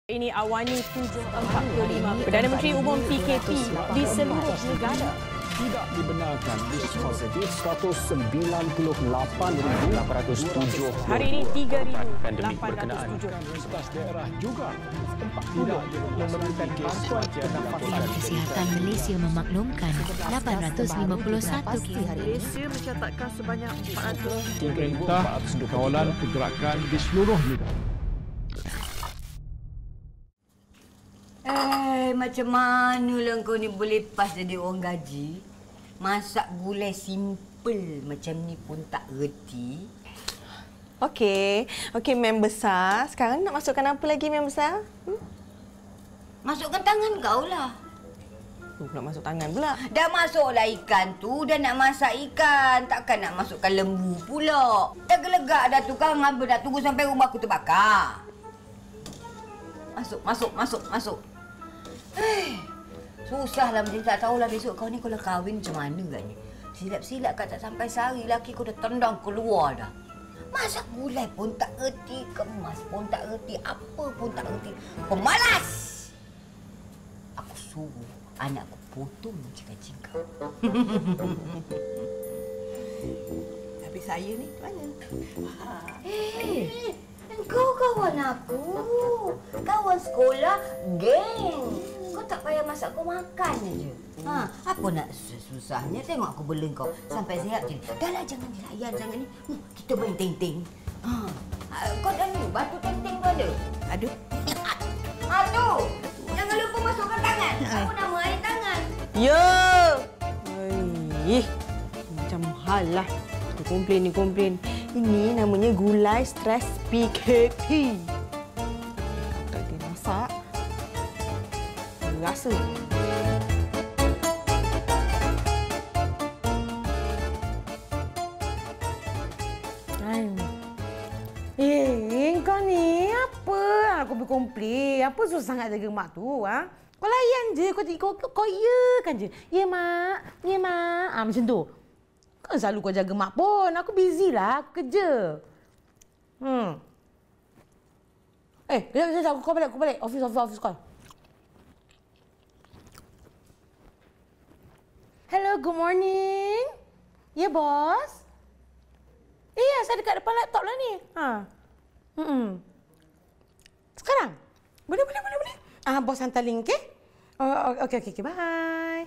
Ini Awani 745, Perdana Menteri Umum PKP di seluruh negara. Tidak dibenarkan dispositif 198,807. Hari ini 3,807. 11 daerah juga tempat tidak memerlukan bantuan Menteri Kesihatan Malaysia memaklumkan 851 kes hari ini. Malaysia mencatatkan sebanyak 400 Pemerintah kawalan pergerakan di seluruh negara. Macam mana lah kau ni boleh pas jadi orang gaji? Masak gulai simple macam ni pun tak reti. Okey, mem besar. Sekarang nak masukkan apa lagi mem besar? Masukkan tangan kau lah. Nak masuk tangan pula. Dah masuklah ikan tu, dah nak masak ikan. Takkan nak masukkan lembu pula. Dah gelegak dah tu kan, apa dah tunggu sampai rumah aku terbakar. Masuk. Susahlah macam tak tahulah besok kau ni kalau kahwin macam mana agaknya. Silap-silap kat tak sampai sehari laki kau dah tendang keluar dah. Masak gulai pun tak erti, kemas pun tak erti, apa pun tak erti. Pemalas! Aku suruh anak aku potong gaji kau. Tapi saya ni mana? Kau kawan aku. Kawan sekolah, geng. Kau tak payah masak, kau makan aja. Apa nak susahnya? Tengok aku bela kau sampai sihat je. Dahlah jangan dilayan sangat ni. Kita main ting-ting. Kau dah ni batu ting-ting tu ada? Ada. Tu. Jangan lupa masukkan tangan. Apa nama air tangan? Ya. Macam hal lah. Komplain. Ini namanya gulai stres PKP. Tak ada masak. Rasa. Kau ni apa? Aku berkomplain. Apa susah sangat jaga mak tu? Kau layan je. Kau kan je. Ya, Mak. Macam tu. Kan selalu kau jaga mak pun. Aku busy lah. Aku kerja. Kejap. Aku balik. Office call. Hello, good morning. Ya, bos? Ya, saya dekat depan laptop lah ni. Sekarang? Boleh. Bos hantar link, okey? Okey. Bye.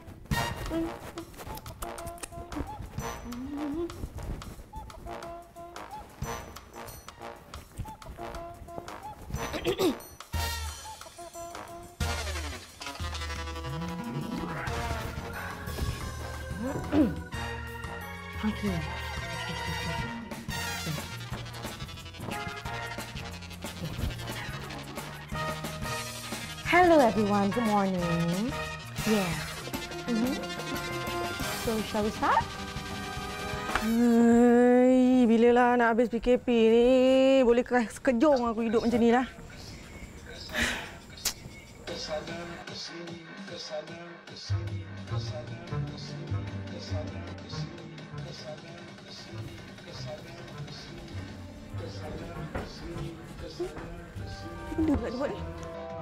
Okay. Hello everyone, good morning. Yeah. So shall we start? Bilalah nak habis PKP ni. Boleh sekejung aku hidup macam ni lah. Benda pula dia buat ni.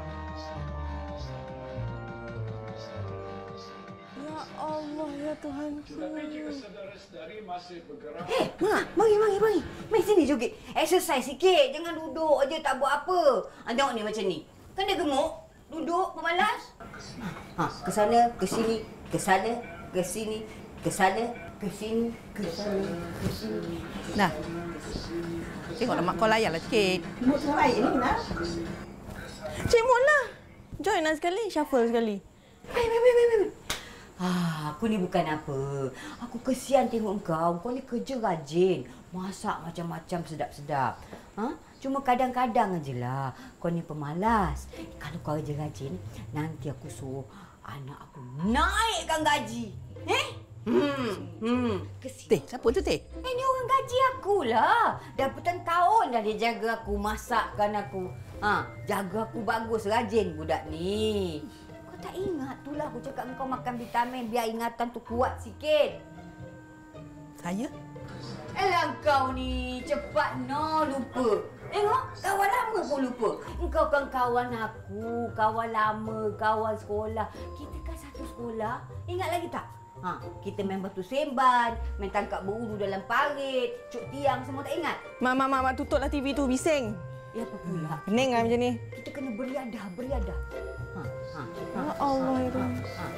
Ya Allah, ya Tuhanku. Mak, mari. Mari sini joget. Exercise sikit. Jangan duduk aja tak buat apa. Tengok ni macam ni. Kan dia gemuk. Duduk, pemalas. Ke sana, ke sini. Ke sana, ke sini. Ke sana, ke sini. Ke sana, ke sini. Nah. Tengoklah mak kau layanlah sikit. Mak tengok air ni, nak? Cik Mun lah. Join lah sekali, shuffle sekali. Wait. Aku ni bukan apa. Aku kesian tengok kau. Kau ni kerja rajin. Masak macam-macam sedap-sedap. Cuma kadang-kadang ajalah. Kau ni pemalas. Kalau kau kerja rajin, nanti aku suruh anak aku naikkan gaji. Teh, siapa tu Teh? Ini orang gaji akulah. Dah bertahun dah dia jaga aku, masakkan aku. Jaga aku bagus, rajin budak ni. Kau tak ingat tu lah aku cakap kau makan vitamin biar ingatan tu kuat sikit. Saya? Elah kau ni cepat lupa. Tengok kawan lama pun lupa. Engkau kan kawan aku, kawan lama, kawan sekolah. Kita kan satu sekolah. Ingat lagi tak? Kita main batu semban, main tangkap berudu dalam parit, cuk tiang, semua tak ingat? Mak, tutuplah TV tu, bising. Ya apa pula? Pening lah macam ni. Kita kena beriadah. Ya Allah, ya Allah.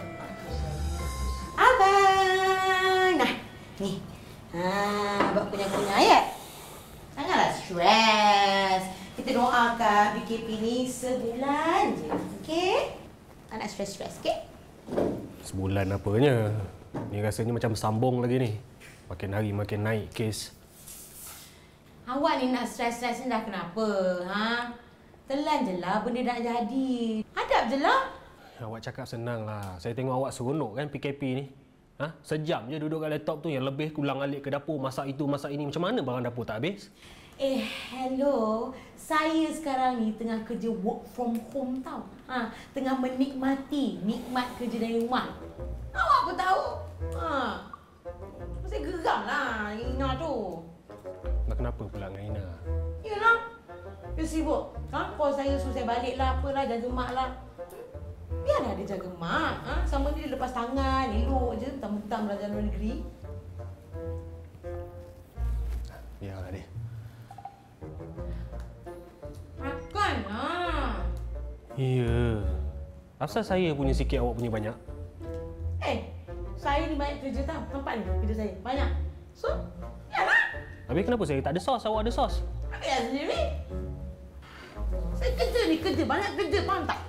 Abang! Nah, ni. Abang punya ya. Janganlah stres. Kita doakan PKP ni sebulan je. Okey? Anak stres-stres, okey? Sebulan apanya? Ni rasanya macam sambung lagi ni. Makin hari makin naik kes. Awak ni nak stres-stres ni dah kenapa? Telan je lah benda nak jadi. Hadap je lah. Awak cakap senang lah. Saya tengok awak seronok kan PKP ni. Sejam je duduk kat laptop tu, yang lebih pulang alik ke dapur, masak itu, masak ini. Macam mana barang dapur tak habis? Hello. Saya sekarang ni tengah kerja work from home tau. Tengah menikmati nikmat kerja dari rumah. Awak pun tahu. Saya geram lah Ina tu. Nak kenapa pula dengan Ina? Yalah. Dia sibuk. Call saya suruh saya balik lah, apalah, jaga mak lah. Biarlah dia jaga mak. Sama ni dia lepas tangan, elok je. Mentang-mentang belajar luar negeri. Biarlah dia. Makan lah. Ya. Asal saya punya sikit, awak punya banyak? Saya ni banyak kerja tau. Nampak ni kerja saya. Banyak. So, yalah. Habis kenapa saya tak ada sos, awak ada sos? Ambil sendiri. Saya kerja ni, kerja. Banyak kerja, faham tak?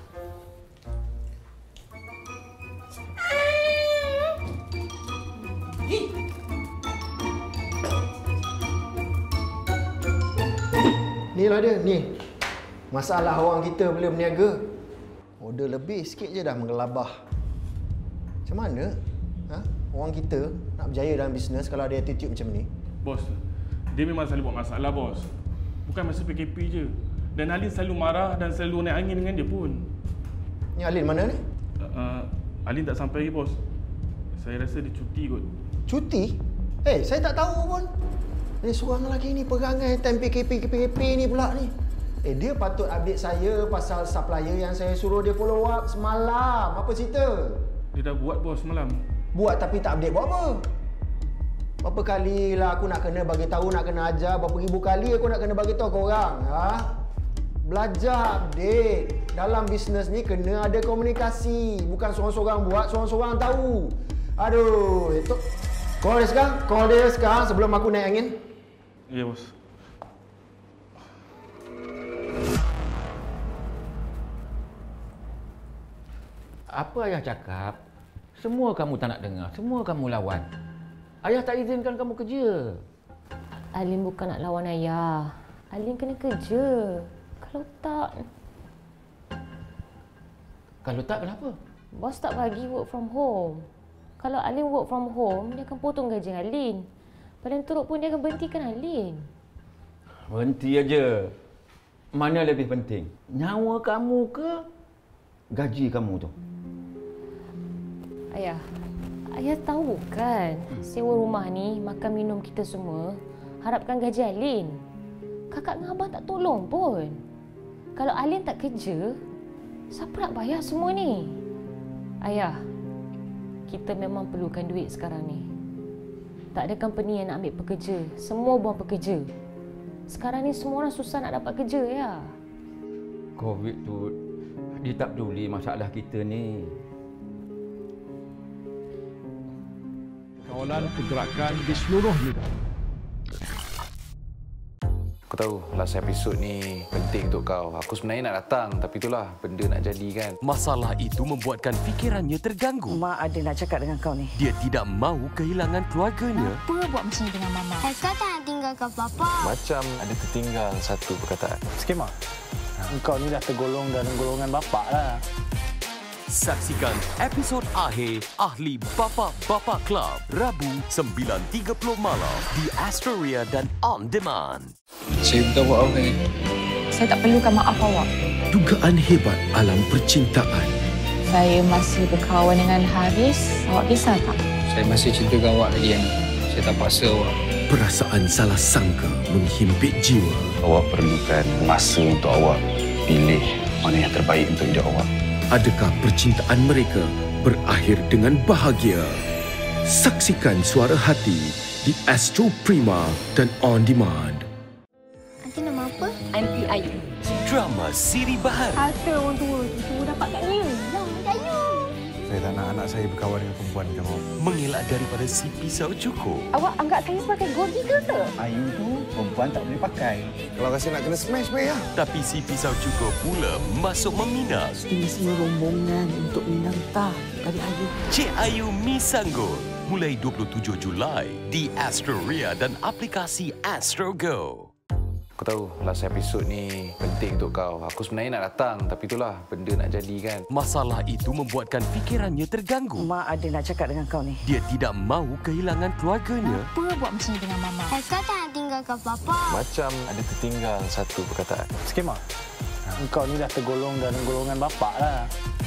Ni lah dia, ni. Masalah orang kita bila berniaga. Order lebih sikit je dah menggelabah. Macam mana? Orang kita nak berjaya dalam bisnes kalau ada attitude macam ni? Bos, dia memang selalu buat masalah, bos. Bukan masa PKP je. Dan Alin selalu marah dan selalu naik angin dengan dia pun. Ni Alin mana ni? Alin tak sampai lagi, bos. Saya rasa dia cuti kot. Cuti? Saya tak tahu pun. Ni seorang lelaki ni perangai time PKP ni pula ni. Dia patut update saya pasal supplier yang saya suruh dia follow up semalam. Apa cerita? Dia dah buat, bos, semalam. Buat tapi tak update buat apa? Berapa kali lah aku nak kena bagi tahu, nak kena ajar. Berapa ribu kali aku nak kena bagi tahu korang. Belajar update. Dalam bisnes ni kena ada komunikasi. Bukan seorang-seorang buat, seorang-seorang tahu. Aduh, itu. Call dia sekarang sebelum aku naik angin. Ya, bos. Apa ayah cakap? Semua kamu tak nak dengar. Semua kamu lawan. Ayah tak izinkan kamu kerja. Alin bukan nak lawan ayah. Alin kena kerja. Kalau tak, kenapa? Bos tak bagi work from home. Kalau Alin work from home, dia akan potong gaji Alin. Paling teruk pun dia akan berhentikan Alin. Berhenti aja. Mana lebih penting? Nyawa kamu ke gaji kamu tu? Ayah tahu kan, sewa rumah ni, makan minum kita semua, harapkan gaji Alin. Kakak dengan abang tak tolong pun. Kalau Alin tak kerja, siapa nak bayar semua ni? Ayah, kita memang perlukan duit sekarang ni. Tak ada company yang nak ambil pekerja. Semua buang pekerja. Sekarang ni semua orang susah nak dapat kerja, ya. COVID tu, dia tak peduli masalah kita ni. Kawalan pergerakan di seluruh negara. Aku tahu last episode ni penting untuk kau. Aku sebenarnya nak datang, tapi itulah benda nak jadi kan. Masalah itu membuatkan fikirannya terganggu. Mak ada nak cakap dengan kau ni. Dia tidak mahu kehilangan keluarganya. Apa buat macam ni dengan Mama? Haikal tak nak tinggalkan Papa. Macam ada tertinggal satu perkataan. Sikit, Mak. Engkau ni dah tergolong dalam golongan bapak lah. Saksikan episod akhir Ahli Bapa-Bapa Club Rabu 9.30 malam di Astoria dan On Demand. Saya minta maaf ni. Saya tak perlukan maaf awak. Dugaan hebat alam percintaan. Saya masih berkawan dengan Haris. Awak kisah tak? Saya masih cintakan awak lagi, Ana. Saya tak paksa awak. Perasaan salah sangka menghimpit jiwa. Awak perlukan masa untuk awak pilih mana yang terbaik untuk hidup awak. Adakah percintaan mereka berakhir dengan bahagia? Saksikan Suara Hati di Astro Prima dan On Demand. Nanti nama apa? Aunty Ayu. Drama Siri Bahar. Harta orang tua itu dapat kat dia. Yang Ayu. Saya tak nak anak saya berkawan dengan perempuan macam awak. Mengelak daripada si pisau cukur. Awak anggap saya sebagai gold digger ke? Ayu tu perempuan tak boleh pakai. Kalau rasa nak kena smash, baik lah. Tapi si pisau cukur pula masuk meminang. Ini semua rombongan untuk minang tah dari Ayu. Cik Ayu Misanggul. Mulai 27 Julai di Astroria dan aplikasi Astro Go. Aku tahu last episod ni penting untuk kau. Aku sebenarnya nak datang tapi itulah benda nak jadi kan. Masalah itu membuatkan fikirannya terganggu. Mak ada nak cakap dengan kau ni. Dia tidak mahu kehilangan keluarganya. Apa buat macam ni dengan Mama? Eka tak nak tinggalkan Papa. Macam ada tertinggal satu perkataan. Sikit, Mak. Engkau ni dah tergolong dalam golongan bapak lah.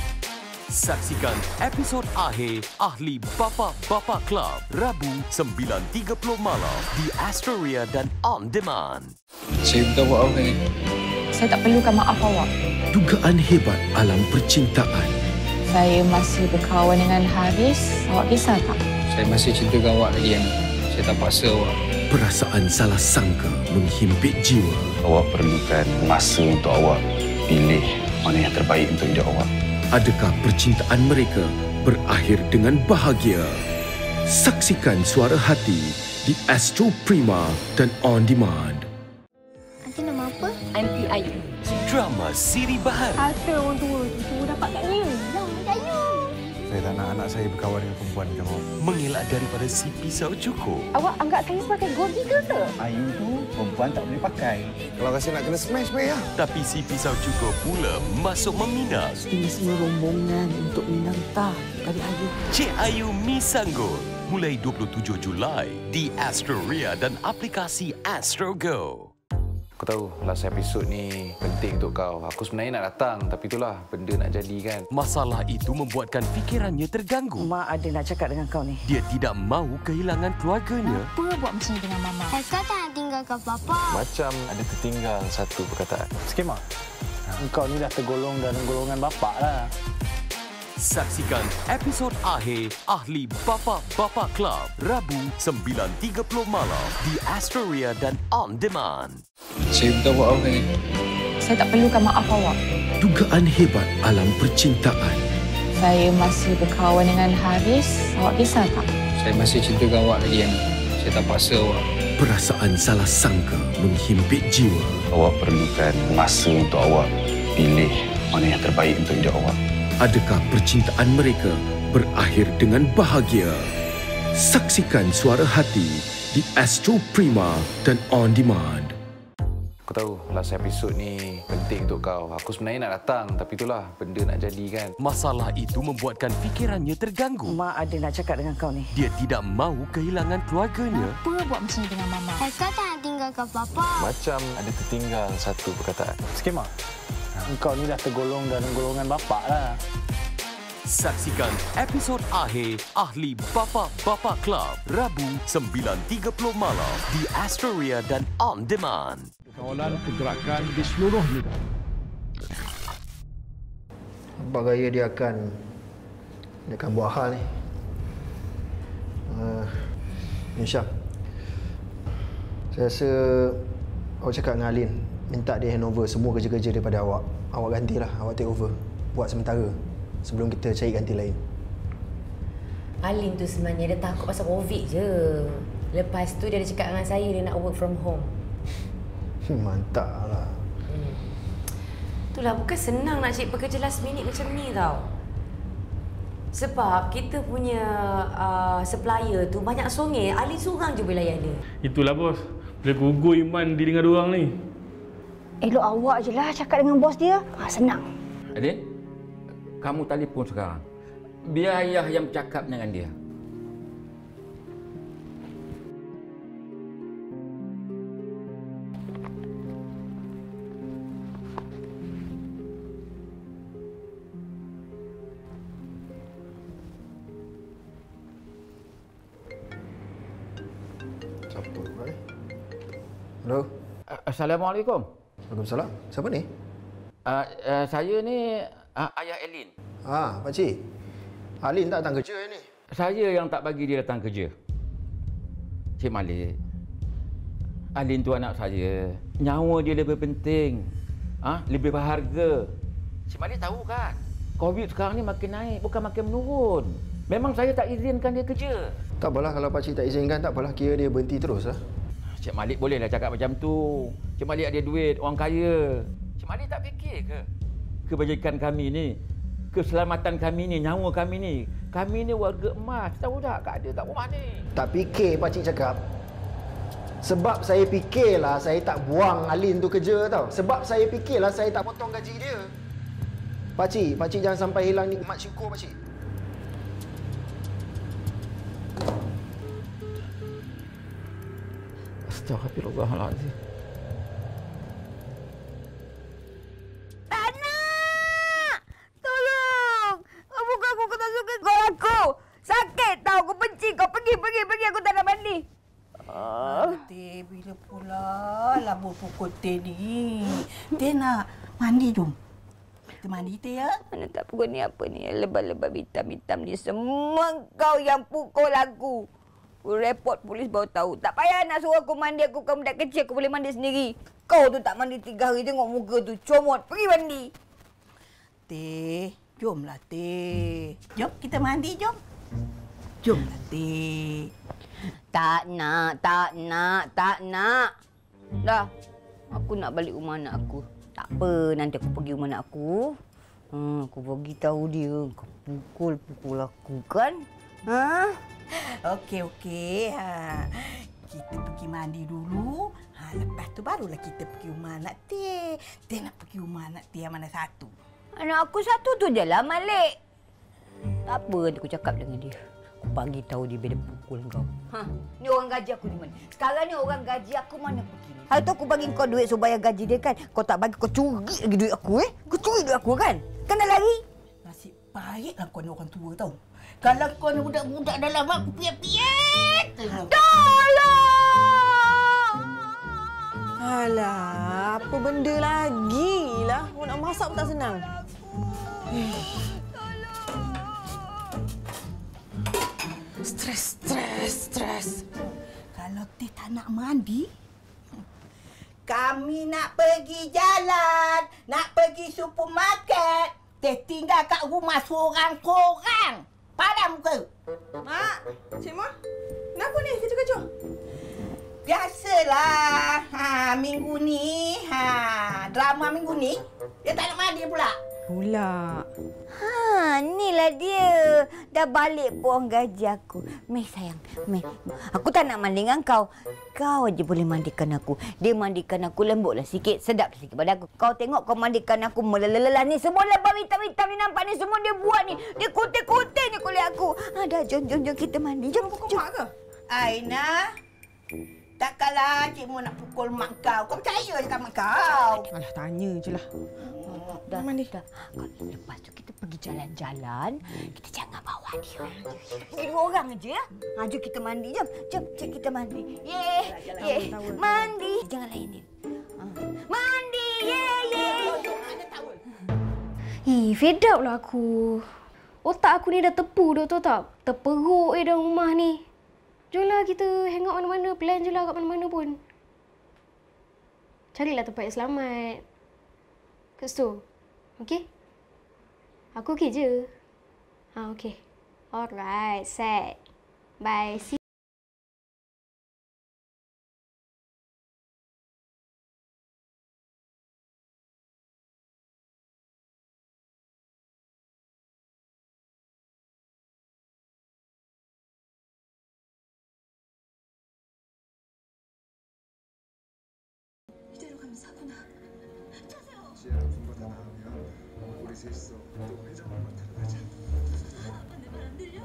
Saksikan episod akhir Ahli Bapa-Bapa Club Rabu 9.30 malam di Astroria dan On Demand. Saya minta maaf, Hai. Saya tak perlukan maaf awak. Dugaan hebat alam percintaan. Saya masih berkawan dengan Haris. Awak kisah tak? Saya masih cintakan awak lagi, Ana. Saya tak paksa awak. Perasaan salah sangka menghimpit jiwa. Awak perlukan masa untuk awak pilih mana yang terbaik untuk hidup awak. Adakah percintaan mereka berakhir dengan bahagia? Saksikan Suara Hati di Astro Prima dan On Demand. Nanti nama apa? Aunty Ayu. Drama Siri Bahar. Harta orang tua itu dapat kat dia. Yang Ayu. Saya tak nak anak saya berkawan dengan perempuan macam awak. Mengelak daripada si pisau cukur. Awak anggap saya sebagai gold digger ke? Ayu tu perempuan tak boleh pakai. Kalau rasa nak kena smash, baik lah. Tapi si pisau cukur pula masuk meminang. Ini semua rombongan untuk minang tah dari Ayu. Cik Ayu Misanggul. Mulai 27 Julai di Astroria dan aplikasi Astro Go. Aku tahu last episod ni penting untuk kau. Aku sebenarnya nak datang tapi itulah benda nak jadi kan. Masalah itu membuatkan fikirannya terganggu. Mak ada nak cakap dengan kau ni. Dia tidak mahu kehilangan keluarganya. Apa buat macam ni dengan Mama? Eka tak nak tinggalkan Papa. Macam ada tertinggal satu perkataan. Sikit, Mak. Engkau ni dah tergolong dalam golongan bapak lah. Saksikan episod akhir Ahli Bapa-Bapa Club Rabu 9.30 malam di Astroria dan On Demand. Saya minta maaf, Hai. Saya tak perlukan maaf awak. Dugaan hebat alam percintaan. Saya masih berkawan dengan Haris. Awak kisah tak? Saya masih cintakan awak lagi, Ana. Saya tak paksa awak. Perasaan salah sangka menghimpit jiwa. Awak perlukan masa untuk awak pilih mana yang terbaik untuk hidup awak. Adakah percintaan mereka berakhir dengan bahagia? Saksikan Suara Hati di Astro Prima dan On Demand. Aku tahu last episod ni penting untuk kau. Aku sebenarnya nak datang tapi itulah benda nak jadi kan. Masalah itu membuatkan fikirannya terganggu. Mak ada nak cakap dengan kau ni. Dia tidak mahu kehilangan keluarganya. Apa buat macam ni dengan Mama? Eka tak nak tinggalkan Papa. Macam ada tertinggal satu perkataan. Sikit, Mak. Engkau ni dah tergolong dalam golongan bapak lah. Saksikan episod akhir Ahli Bapa-Bapa Club Rabu 9.30 malam di Astroria dan On Demand. Kawalan pergerakan di seluruh negara. Nampak gaya dia akan buat hal ni. Syam, saya rasa awak cakap dengan Alin, minta dia handover semua kerja-kerja daripada awak. Awak gantilah, awak take over. Buat sementara sebelum kita cari ganti lain. Alin tu sebenarnya dia takut pasal COVID je. Lepas tu dia ada cakap dengan saya dia nak work from home. Mantap lah. Itulah bukan senang nak cari pekerja last minute macam ni tau. Sebab kita punya supplier tu banyak songeh. Alin seorang je boleh layan dia. Itulah bos. Boleh gugur iman di dengan diorang ni. Elok awak je lah cakap dengan bos dia. Senang. Adin, kamu telefon sekarang. Biar ayah yang bercakap dengan dia. Hello. Assalamualaikum. Waalaikumsalam. Siapa ni? Saya ni ayah Elin. Pakcik. Alin tak datang kerja ni. Saya yang tak bagi dia datang kerja. Cik Malik, Alin tu anak saya. Nyawa dia lebih penting. Lebih berharga. Cik Malik tahu kan? Covid sekarang ni makin naik, bukan makin menurun. Memang saya tak izinkan dia kerja. Tak apalah kalau pakcik tak izinkan, tak apalah. Kira dia berhenti terus lah. Cik Malik bolehlah cakap macam tu. Cik Malik ada duit, orang kaya. Cik Malik tak fikir ke? Kebajikan kami ni, keselamatan kami ni, nyawa kami ni. Kami ni warga emas. Tahu tak ada kat rumah ni. Tak fikir pakcik cakap. Sebab saya fikirlah saya tak buang Alin tu kerja tau. Sebab saya fikirlah saya tak potong gaji dia. Pakcik jangan sampai hilang nikmat syukur pakcik. Astaghfirullahaladzim. Tak nak! Tolong! Bukan aku tak suka kau aku. Sakit tau, aku benci kau. Pergi. Aku tak nak mandi. Teh, bila pula lah pukul Teh ni? Teh nak mandi jom. Kita mandi Teh ya? Mana tak pukul ni apa ni? Lebah-lebah hitam-hitam ni semua kau yang pukul aku. Aku report polis baru tahu. Tak payah nak suruh aku mandi. Aku kan budak kecil. Aku boleh mandi sendiri. Kau tu tak mandi 3 hari. Tengok muka tu. Comot. Pergi mandi. Teh, jomlah Teh. Jom kita mandi jom. Jomlah Teh. Tak nak. Dah. Aku nak balik rumah anak aku. Tak apa. Nanti aku pergi rumah anak aku. Aku bagi tahu dia. Kau pukul aku kan? Okey. Kita pergi mandi dulu. Lepas tu barulah kita pergi rumah anak Teh. Teh nak pergi rumah anak Teh yang mana satu? Anak aku satu tu je lah, Malik. Tak apa nanti aku cakap dengan dia. Aku bagi tahu dia bila pukul kau. Ni orang gaji aku di mana? Sekarang ni orang gaji aku mana pergi? Hari tu aku bagi kau duit supaya gaji dia kan. Kau tak bagi, kau curi lagi duit aku Kau curi duit aku kan? Kan dah lari? Nasib baiklah kau ni orang tua tau. Kalau kau ni budak-budak dalam aku piat-piat. Tolong! Alah, apa benda lagi lah. Nak masak pun tak senang. Stres. Kalau Teh tak nak mandi, kami nak pergi jalan, nak pergi supermarket. Teh tinggal kat rumah seorang-seorang. Padam ke? Mak, Cik Mak, kenapa ni kecoh-kecoh? Biasalah. Minggu ni, drama minggu ni, dia tak nak mandi pula. Inilah dia. Dah balik pun gaji aku. Meh sayang, Meh. Aku tak nak mandi dengan kau. Kau aja boleh mandikan aku. Dia mandikan aku lembutlah sikit, sedap sikit pada aku. Kau tengok kau mandikan aku melelelah ni. Semua lebah hitam-hitam ni nampak ni. Semua dia buat ni. Dia kotek-kotek ni kulit aku. Dah, jom kita mandi. Jom. Mak ke? Aina, takkanlah cikgu nak pukul mak kau. Kau percaya je kat mak kau. Alah, tanya je lah. Dah. Lepas tu kita pergi jalan-jalan. Kita jangan bawa dia. Kita 2 orang aja. Jom kita mandi. Jom kita mandi. Ye. Mandi. Jangan lainin. Mandi. Ye. Fed up lah aku. Otak aku ni dah tepu dah, tahu tak? Terperuk dalam rumah ni. Jomlah kita hang out mana-mana. Plan je lah kat mana-mana pun. Carilah tempat yang selamat. Kat situ. Okey? Aku okey je. Okey. Alright, set. Bye. See. 이대로 가면 사구나. 지혜랑 군바다 나오면 우리 셋이서 또 회전목마 타러 가자. 아빠 내 말 안 들려?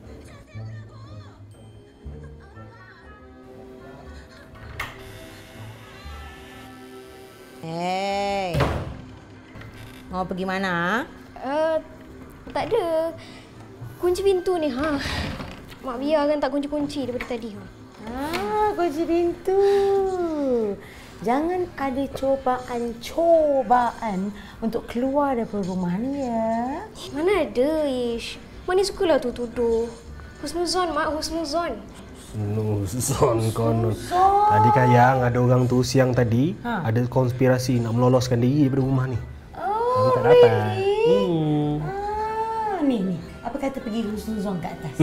Hey, mau pergi mana? Tak ada. Kunci pintu ni. Mak biarkan tak kunci-kunci daripada tadi. Kunci pintu. Jangan ada cobaan untuk keluar daripada rumah ni ya. Mana ada, Ish. Mana sukalah tu tuduh. Husnuzon, Mak. Husnuzon. Husnuzon konon. Tadi kan yang ada orang tu siang tadi ada konspirasi nak meloloskan diri daripada rumah ni. Tapi tak dapat. Ni. Apa kata pergi husnuzon kat atas?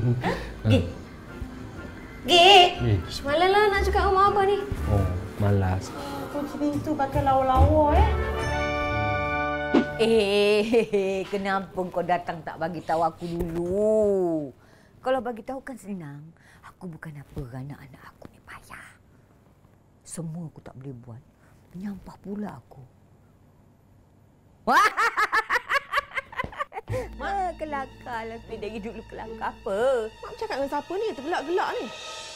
Gih. Semalam lah nak cakap dengan Mak Abah ni. Oh, malas. Kunci pintu pakai lawa-lawa Kenapa kau datang tak bagi tahu aku dulu? Kalau bagi tahu kan senang. Aku bukan apa anak-anak aku ni payah. Semua aku tak boleh buat. Menyampah pula aku. Mak, kelakar lah. Dari dulu kelakar apa? Mak cakap dengan siapa ni? Tergelak-gelak ni.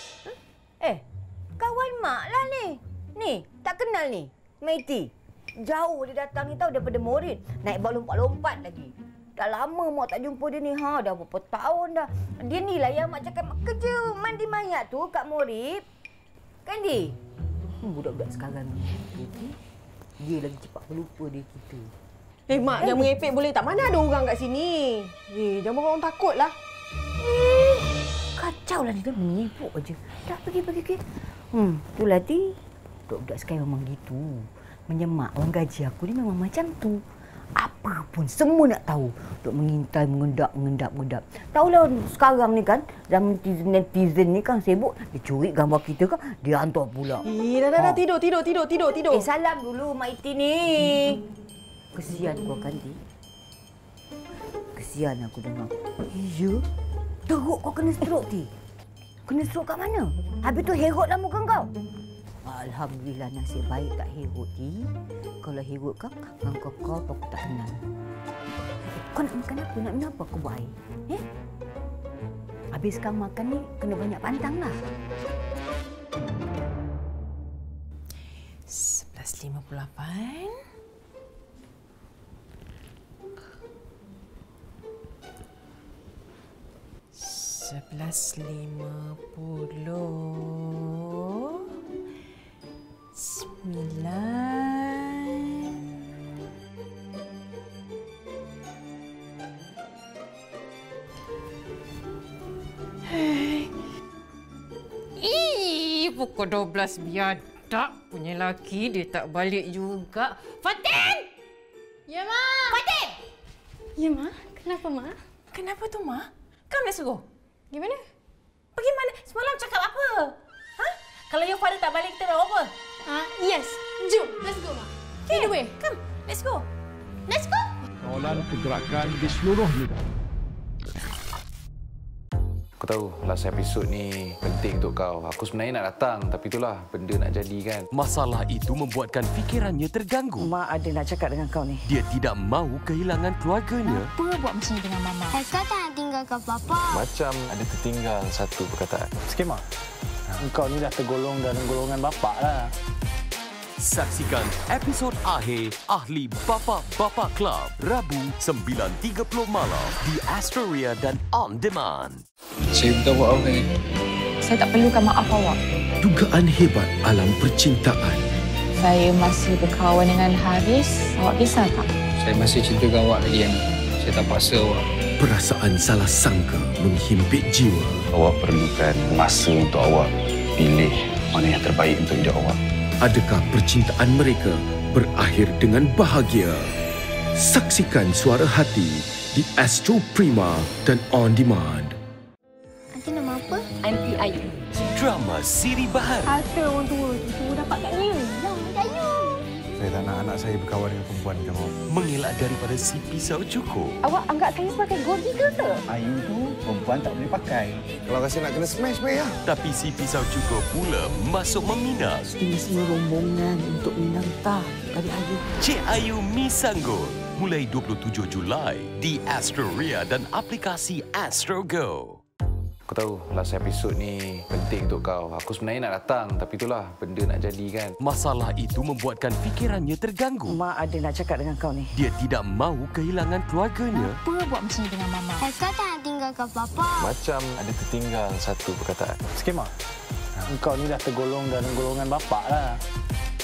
Kawan Mak lah ni. Ni, tak kenal ni. Maiti. Jauh dia datang ni tahu daripada Morin. Naik bal lompat-lompat lagi. Dah lama Mak tak jumpa dia ni. Dah berapa tahun dah. Dia ni lah yang Mak cakap Mak kerja mandi mayat tu kat Morin. Kan dia? Budak-budak sekarang ni. Dia lagi cepat pelupa dia kita. Mak, jangan merepek boleh tak? Mana ada orang kat sini? Jangan orang takut lah. Kacau lah ni tu. Menyibuk aja. Dah pergi. Itulah ti. Budak-budak sekarang memang gitu. Menyemak orang gaji aku ni memang macam tu. Apa pun semua nak tahu. Duk mengintai, mengendap. Tahulah sekarang ni kan, zaman netizen ni kan sibuk. Dia curi gambar kita kan, dia hantar pula. Dah tidur. Salam dulu Mak Iti ni. Kesian kau kan, Ti. Kesian aku dengar. Ya? Teruk kau kena stroke, Ti. Kena stroke kat mana? Habis tu herot lah muka kau. Alhamdulillah nasib baik tak herot, Ti. Kalau herot kau, kau aku tak kenal. Kau nak makan apa? Nak minum apa? Aku buat air. Habis kau makan ni, kena banyak pantang lah. 11.58. Pukul 12 biadab punya laki dia tak balik juga. Fatin! Ya, Mak. Fatin! Ya, Mak. Kenapa, Mak? Kenapa tu, Mak? Come, let's go. Gimana? Pergi mana? Semalam cakap apa? Kalau your father tak balik, kita buat apa? Yes. Jom, let's go, Mak. Okay. Anyway, come. Let's go. Let's go. Kawalan pergerakan di seluruh negara. Aku tahu last episod ni penting untuk kau. Aku sebenarnya nak datang tapi itulah benda nak jadi kan. Masalah itu membuatkan fikirannya terganggu. Mak ada nak cakap dengan kau ni. Dia tidak mahu kehilangan keluarganya. Apa buat macam ni dengan Mama? Haikal tak nak tinggalkan Papa. Macam ada tertinggal satu perkataan. Sikit, Mak. Engkau ni dah tergolong dalam golongan bapak lah. Saksikan episod akhir Ahli Bapa-Bapa Club Rabu 9.30 malam di Astoria dan On Demand. Saya minta maaf ni. Saya tak perlukan maaf awak. Dugaan hebat alam percintaan. Saya masih berkawan dengan Haris. Awak kisah tak? Saya masih cintakan awak lagi, Ana. Saya tak paksa awak. Perasaan salah sangka menghimpit jiwa. Awak perlukan masa untuk awak pilih mana yang terbaik untuk hidup awak. Adakah percintaan mereka berakhir dengan bahagia? Saksikan Suara Hati di Astro Prima dan On Demand. Aunty nama apa? Aunty Ayu. Drama Siri Bahar. Harta orang tua itu dapat kat dia. Yang Ayu. Saya tak nak anak saya berkawan dengan perempuan macam awak. Mengelak daripada si pisau cukur. Awak anggap saya sebagai gold digger ke? Ayu tu perempuan tak boleh pakai. Kalau rasa nak kena smash, baik lah. Tapi si pisau cukur pula masuk meminang. Ini semua rombongan untuk minang tah adik Ayu. Cik Ayu Misanggul. Mulai 27 Julai di Astoria dan aplikasi Astro Go. Aku tahu last episod ni penting untuk kau. Aku sebenarnya nak datang tapi itulah benda nak jadi kan. Masalah itu membuatkan fikirannya terganggu. Mak ada nak cakap dengan kau ni. Dia tidak mahu kehilangan keluarganya. Apa buat macam ni dengan Mama? Haikal tak nak tinggalkan Papa. Macam ada tertinggal satu perkataan. Sikit, Mak. Engkau ni dah tergolong dalam golongan bapak lah.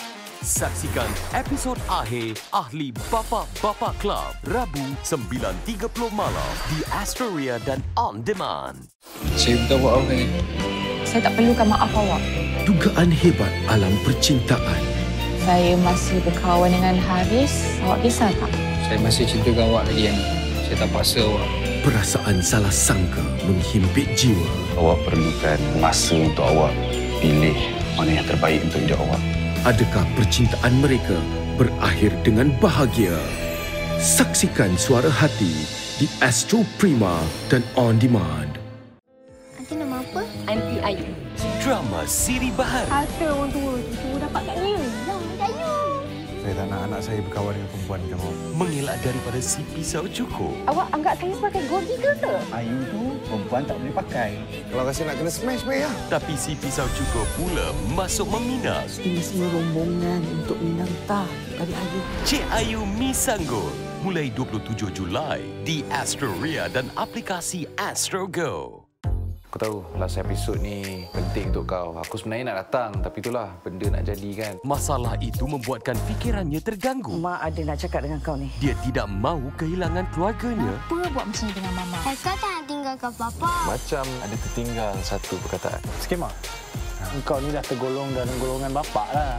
Saksikan episod akhir Ahli Bapa-Bapa Club Rabu 9.30 malam di Astoria dan On Demand. Saya minta maaf ni. Saya tak perlukan maaf awak. Dugaan hebat alam percintaan. Saya masih berkawan dengan Haris. Awak kisah tak? Saya masih cintakan awak lagi yang saya tak paksa awak. Perasaan salah sangka menghimpit jiwa. Awak perlukan masa untuk awak pilih mana yang terbaik untuk hidup awak. Adakah percintaan mereka berakhir dengan bahagia? Saksikan Suara Hati di Astro Prima dan On Demand. Aunty nama apa? Aunty Ayu. Drama siri baharu. Harta orang tua itu dapat kat dia. Yang Ayu. Saya tak nak anak saya berkawan dengan perempuan macam awak. Mengelak daripada si pisau cukur. Awak anggap saya sebagai gold digger ke? Ayu tu perempuan tak boleh pakai. Kalau rasa nak kena smash, baik lah. Tapi si pisau cukur pula masuk meminang. Ini semua rombongan untuk minang tah dari Ayu. Cik Ayu Misanggul. Mulai 27 Julai di Astoria dan aplikasi Astro Go. Aku tahu last episod ni penting untuk kau. Aku sebenarnya nak datang tapi itulah benda nak jadi kan. Masalah itu membuatkan fikirannya terganggu. Mak ada nak cakap dengan kau ni. Dia tidak mahu kehilangan keluarganya. Apa buat macam ni dengan Mama? Eka tak nak tinggalkan Papa. Macam ada tertinggal satu perkataan. Sikit, Mak. Engkau ni dah tergolong dalam golongan bapak lah.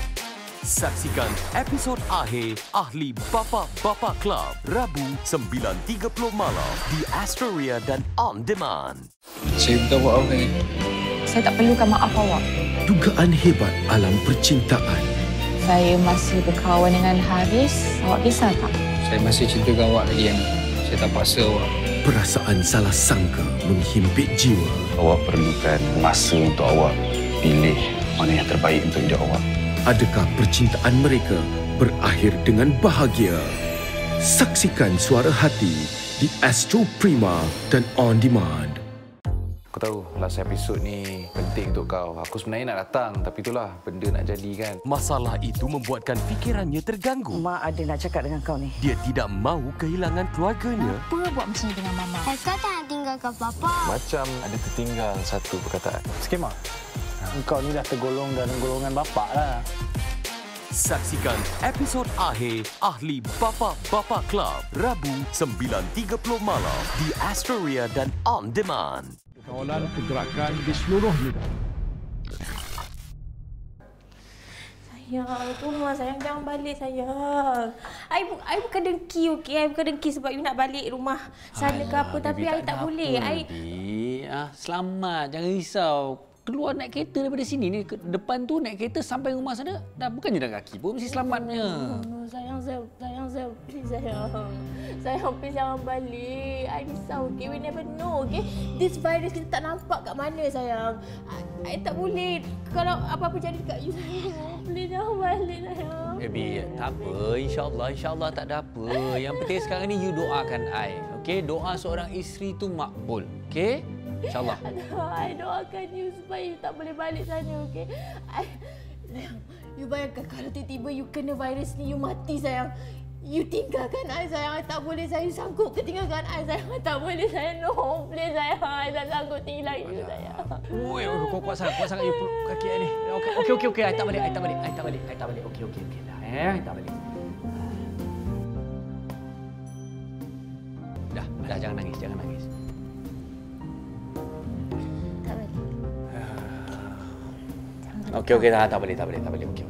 Saksikan episod akhir Ahli Bapa-Bapa Club Rabu 9.30 malam di Astoria dan On Demand. Saya minta maaf ni. Saya tak perlukan maaf awak. Dugaan hebat alam percintaan. Saya masih berkawan dengan Haris. Awak kisah tak? Saya masih cintakan awak lagi yang saya tak paksa awak. Perasaan salah sangka menghimpit jiwa. Awak perlukan masa untuk awak pilih mana yang terbaik untuk hidup awak. Adakah percintaan mereka berakhir dengan bahagia? Saksikan Suara Hati di Astro Prima dan On Demand. Aku tahu last episod ni penting untuk kau. Aku sebenarnya nak datang tapi itulah benda nak jadi kan. Masalah itu membuatkan fikirannya terganggu. Mak ada nak cakap dengan kau ni. Dia tidak mahu kehilangan keluarganya. Apa buat macam ni dengan Mama? Eka tak nak tinggalkan Papa. Macam ada tertinggal satu perkataan. Sikit, Mak. Engkau ni dah tergolong dalam golongan bapak lah. Saksikan episod akhir Ahli Bapa-Bapa Club Rabu 9.30 malam di Astoria dan On Demand. Kawalan pergerakan di seluruh negara. Sayang, tolonglah sayang, jangan balik sayang. I bukan dengki, okey? I bukan dengki sebab you nak balik rumah sana ke apa, tapi I tak boleh. Selamat, jangan risau. Keluar naik kereta daripada sini ni, depan tu naik kereta sampai rumah sana, dah bukannya dah kaki pun, mesti selamatnya. Sayang, please sayang. Sayang, please jangan balik. I risau, okay? We never know, okay? This virus kita tak nampak kat mana, sayang. I tak boleh. Kalau apa-apa jadi dekat you, sayang. Please jangan balik, sayang. Baby, tak apa. InsyaAllah tak ada apa. Yang penting sekarang ni, you doakan I. Okay? Doa seorang isteri tu makbul. Okay? InsyaAllah. I doakan you supaya you tak boleh balik sana, okey? You bayangkan kalau tiba-tiba you kena virus ni, you mati, sayang. You tinggalkan I, sayang. I tak boleh, sayang. You sanggup ke tinggalkan I, sayang? I tak boleh, sayang. No, please, sayang. I tak sanggup tinggalkan you, sayang. Oi, kuat sangat you peluk kaki I ni. Okey. I tak balik. Okey. Dah, I tak balik. Dah, jangan nangis. Okey, tak boleh. Okey.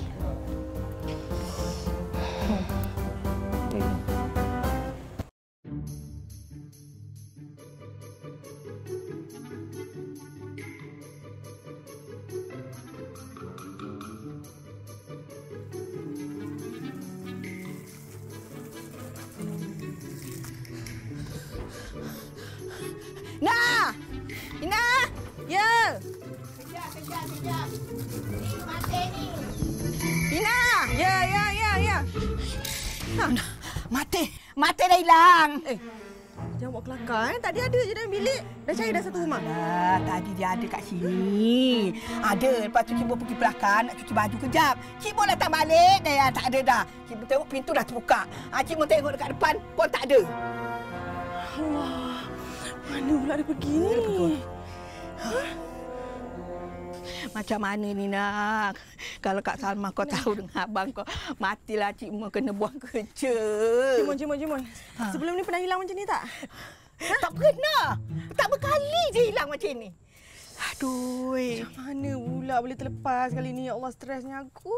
Ina! Ya! Kejap. Mati ni. Ina! Ya. Mati dah hilang. Jangan buat kelakar. Tadi ada je dalam bilik. Dah cari dah satu rumah. Tadi dia ada kat sini. Ada. Lepas tu Cik pergi belakang nak cuci baju kejap. Cik datang balik. Tak ada dah. Cik tengok pintu dah terbuka. Cik tengok dekat depan pun tak ada. Allah. Mana pula dia pergi ni? Macam mana ni nak? Kalau Kak Salma kau tahu dengan abang kau, matilah Cik Mun kena buang kerja. Cik Mun. Sebelum ni pernah hilang macam ni tak? Tak pernah. Tak berkali je hilang macam ni. Aduh. Macam mana pula boleh terlepas kali ni? Ya Allah, stresnya aku.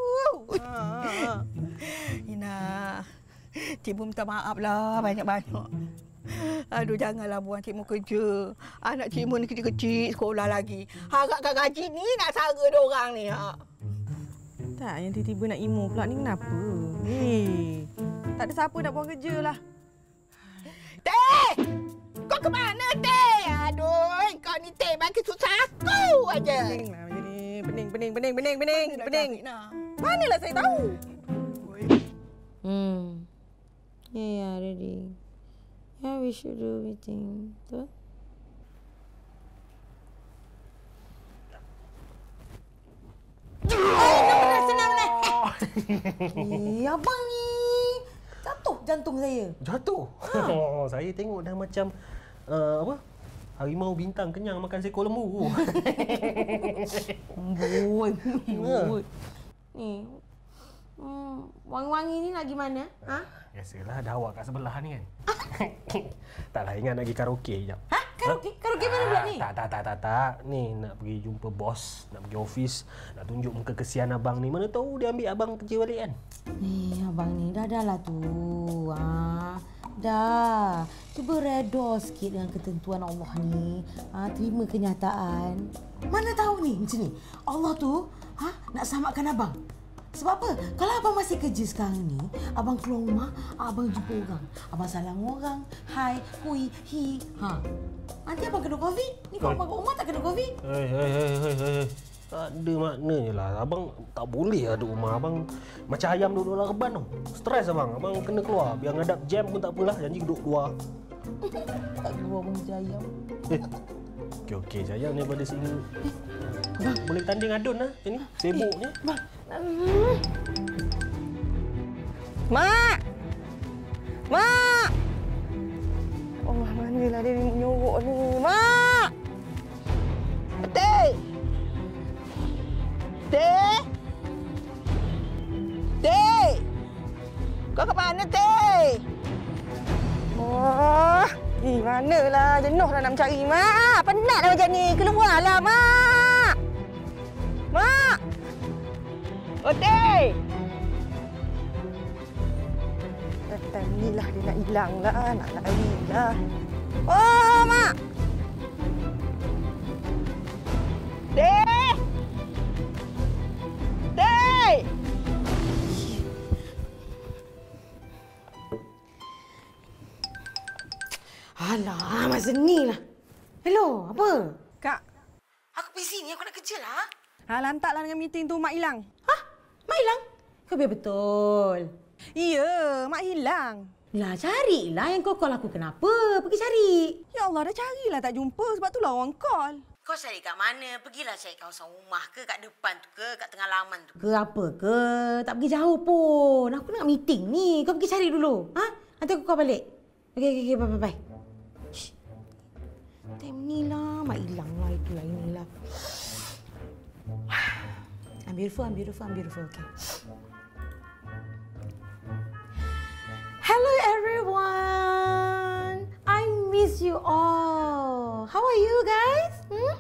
Ina, Cik Mun minta maaf lah banyak-banyak. Aduh, janganlah buang Cik Mun kerja. Anak Cik Mun ni kecil-kecil, sekolah lagi. Harapkan gaji ni nak sara diorang ni. Tak, yang tiba-tiba nak emo pula ni kenapa? Tak ada siapa nak buang kerja lah. Teh! Kau ke mana, Teh? Aduh, kau ni Teh bagi susah aku aja. Pening. Manalah saya tahu. Yeah, ready. Yeah, we should do everything. Betul? Senang. Abang ni jatuh jantung saya. Jatuh? Saya tengok dah macam apa? Harimau bintang kenyang makan seekor lembu. Lembut. Ni. Wangi-wangi ni nak gimana? Biasalah, ada awak kat sebelah ni kan. Taklah, ingat nak pergi karaoke sekejap. Karaoke mana pula ni? Tak. Ni nak pergi jumpa bos, nak pergi office, nak tunjuk muka kesian abang ni. Mana tahu dia ambil abang kerja balik kan. Abang ni dah lah tu. Dah. Cuba redha sikit dengan ketentuan Allah ni. Terima kenyataan. Mana tahu ni macam ni. Allah tu nak selamatkan abang. Sebab apa? Kalau abang masih kerja sekarang ni, abang keluar rumah, abang jumpa orang. Abang salam orang. Hai, hui, hi. Nanti abang kena COVID. Ni kalau abang kat rumah tak kena COVID. Hei. Tak ada maknanya lah. Abang tak boleh lah duduk rumah. Abang macam ayam duduk dalam reban tu. Stres abang. Abang kena keluar. Biar ngadap jam pun tak apalah. Janji duduk luar. Tak keluar pun macam ayam. Okey. Sayang daripada sini. Bang, boleh tanding adun lah. Macam ni. Sibuknya. Bang. Mak! Oh, manalah dia menyorok ni. Mak! Teh! Kau ke mana, Teh? Manalah. Jenuh dah nak mencari. Mak! Penatlah macam ni. Keluarlah, Mak! Mak! Oh, Teh! Time ni lah dia nak hilang lah. Nak lari lah. Oh, Mak! Teh! Alah, masa ni lah. Hello, apa? Kak. Aku busy ni, aku nak kerja lah. Lantaklah dengan meeting tu, Mak hilang. Mak hilang? Kau biar betul. Ya, Mak hilang. Lah, carilah yang kau call aku kenapa. Pergi cari. Ya Allah, dah carilah tak jumpa. Sebab itulah orang call. Kau cari kat mana? Pergilah cari kawasan rumah ke, kat depan tu ke, kat tengah laman tu ke, apa ke. Tak pergi jauh pun. Aku nak meeting ni. Kau pergi cari dulu. Nanti aku call balik. Okey, bye. Time ni lah, Mak hilang lah. Itulah, inilah. I'm beautiful. Okay. Hello everyone. I miss you all. How are you guys?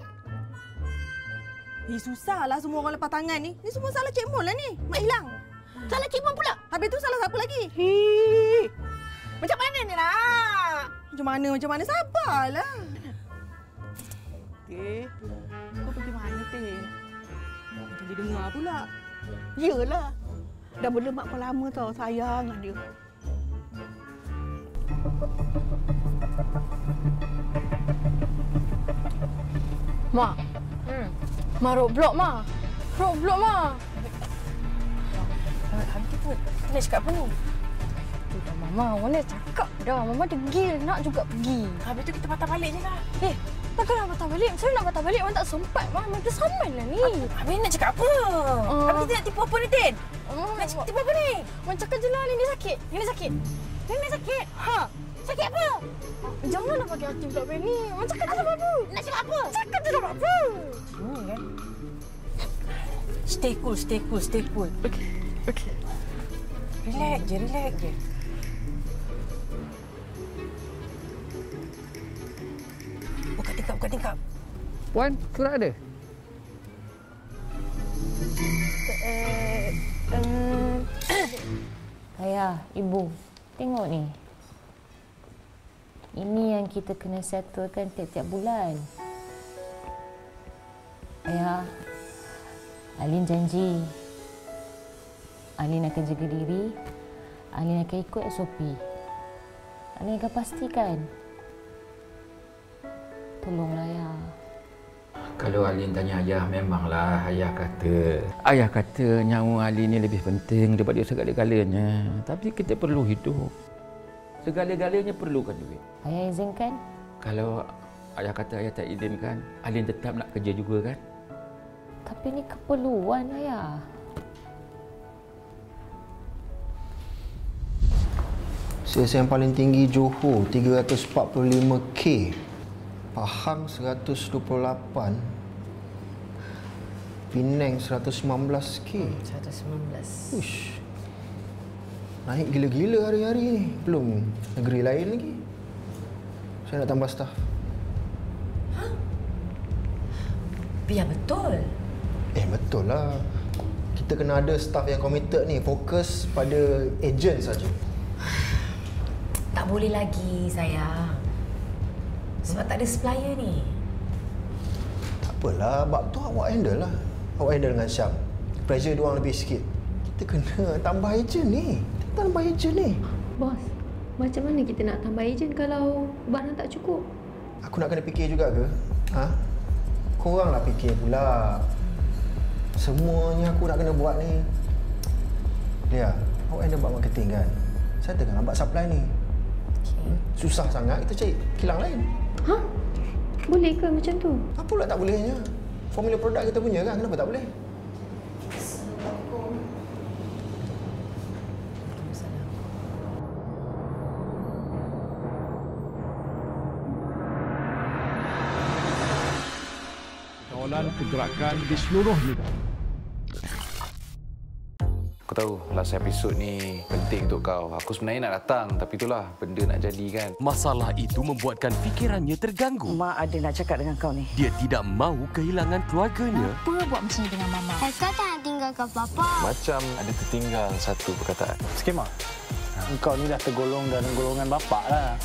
Susahlah semua orang lepas tangan ni. Ni semua salah Cik Mun lah ni. Mak hilang. Salah Cik Mun pula. Habis tu salah siapa lagi? Macam mana ni nak? Macam mana? Sabarlah. Teh, kau pergi mana, Teh? Macam dia dengar pula. Yelah. Dah berlemak kau lama tau. Sayang dengan dia. Mak. Mak roadblock, Mak. Habis kita nak cakap apa ni? Dah Mama, mana cakap dah. Mama degil nak juga pergi. Habis tu kita patah balik je lah. Takkan nak patah balik? Macam mana nak patah balik? Memang tak sempat. Memang tersaman lah ni. Habis nak cakap apa? Habis kita nak tipu apa ni, Tin? Nak tipu apa ni? Macam cakap je lah, Nenek sakit. Nenek sakit. Sakit apa? Janganlah bagi hati pula ni. Macam cakap je apa? Nak cakap apa? Cakap je apa? Kan? Stay cool. Okey. Relax je. Buka tingkap. Puan, surat ada? Ayah, ibu, tengok ni. Ini yang kita kena settlekan tiap-tiap bulan. Ayah, Alin janji. Alin akan jaga diri. Alin akan ikut SOP. Alin akan pastikan. Tolonglah, Ayah. Kalau Alin tanya ayah, memanglah ayah kata nyawa Alin ni lebih penting daripada segala-galanya. Tapi kita perlu hidup. Segala-galanya perlukan duit. Ayah izinkan? Kalau ayah kata ayah tak izinkan, Alin tetap nak kerja juga kan? Tapi ni keperluan, Ayah. CSM paling tinggi Johor 345K. Pahang 128. Penang 119K. 119. Ush. Naik gila-gila hari-hari ni. Belum negeri lain lagi. Saya nak tambah staf. Biar betul. Betul lah. Kita kena ada staf yang committed ni. Fokus pada ejen saja. Tak boleh lagi, sayang. Sebab tak ada supplier ni. Tak apalah, bab tu awak handle lah. Awak handle dengan Syam. Pressure diorang lebih sikit. Kita kena tambah ejen ni. Bos, macam mana kita nak tambah ejen kalau barang tak cukup? Aku nak kena fikir juga ke? Korang lah fikir pula. Semuanya aku nak kena buat ni. Lia, awak handle bab marketing kan? Saya tengah bab supply ni. Susah sangat, kita cari kilang lain. Boleh ke macam tu? Apa pula tak bolehnya? Formula produk kita punya kan, kenapa tak boleh? Kawalan pergerakan di seluruh negara. Aku tahu last episode ni penting untuk kau. Aku sebenarnya nak datang tapi itulah benda nak jadi kan. Masalah itu membuatkan fikirannya terganggu. Mak ada nak cakap dengan kau ni. Dia tidak mahu kehilangan keluarganya. Apa buat macam ni dengan Mama? Haikal tak nak tinggalkan Papa. Macam ada tertinggal satu perkataan. Sikit, Mak. Engkau ni dah tergolong dalam golongan bapak lah.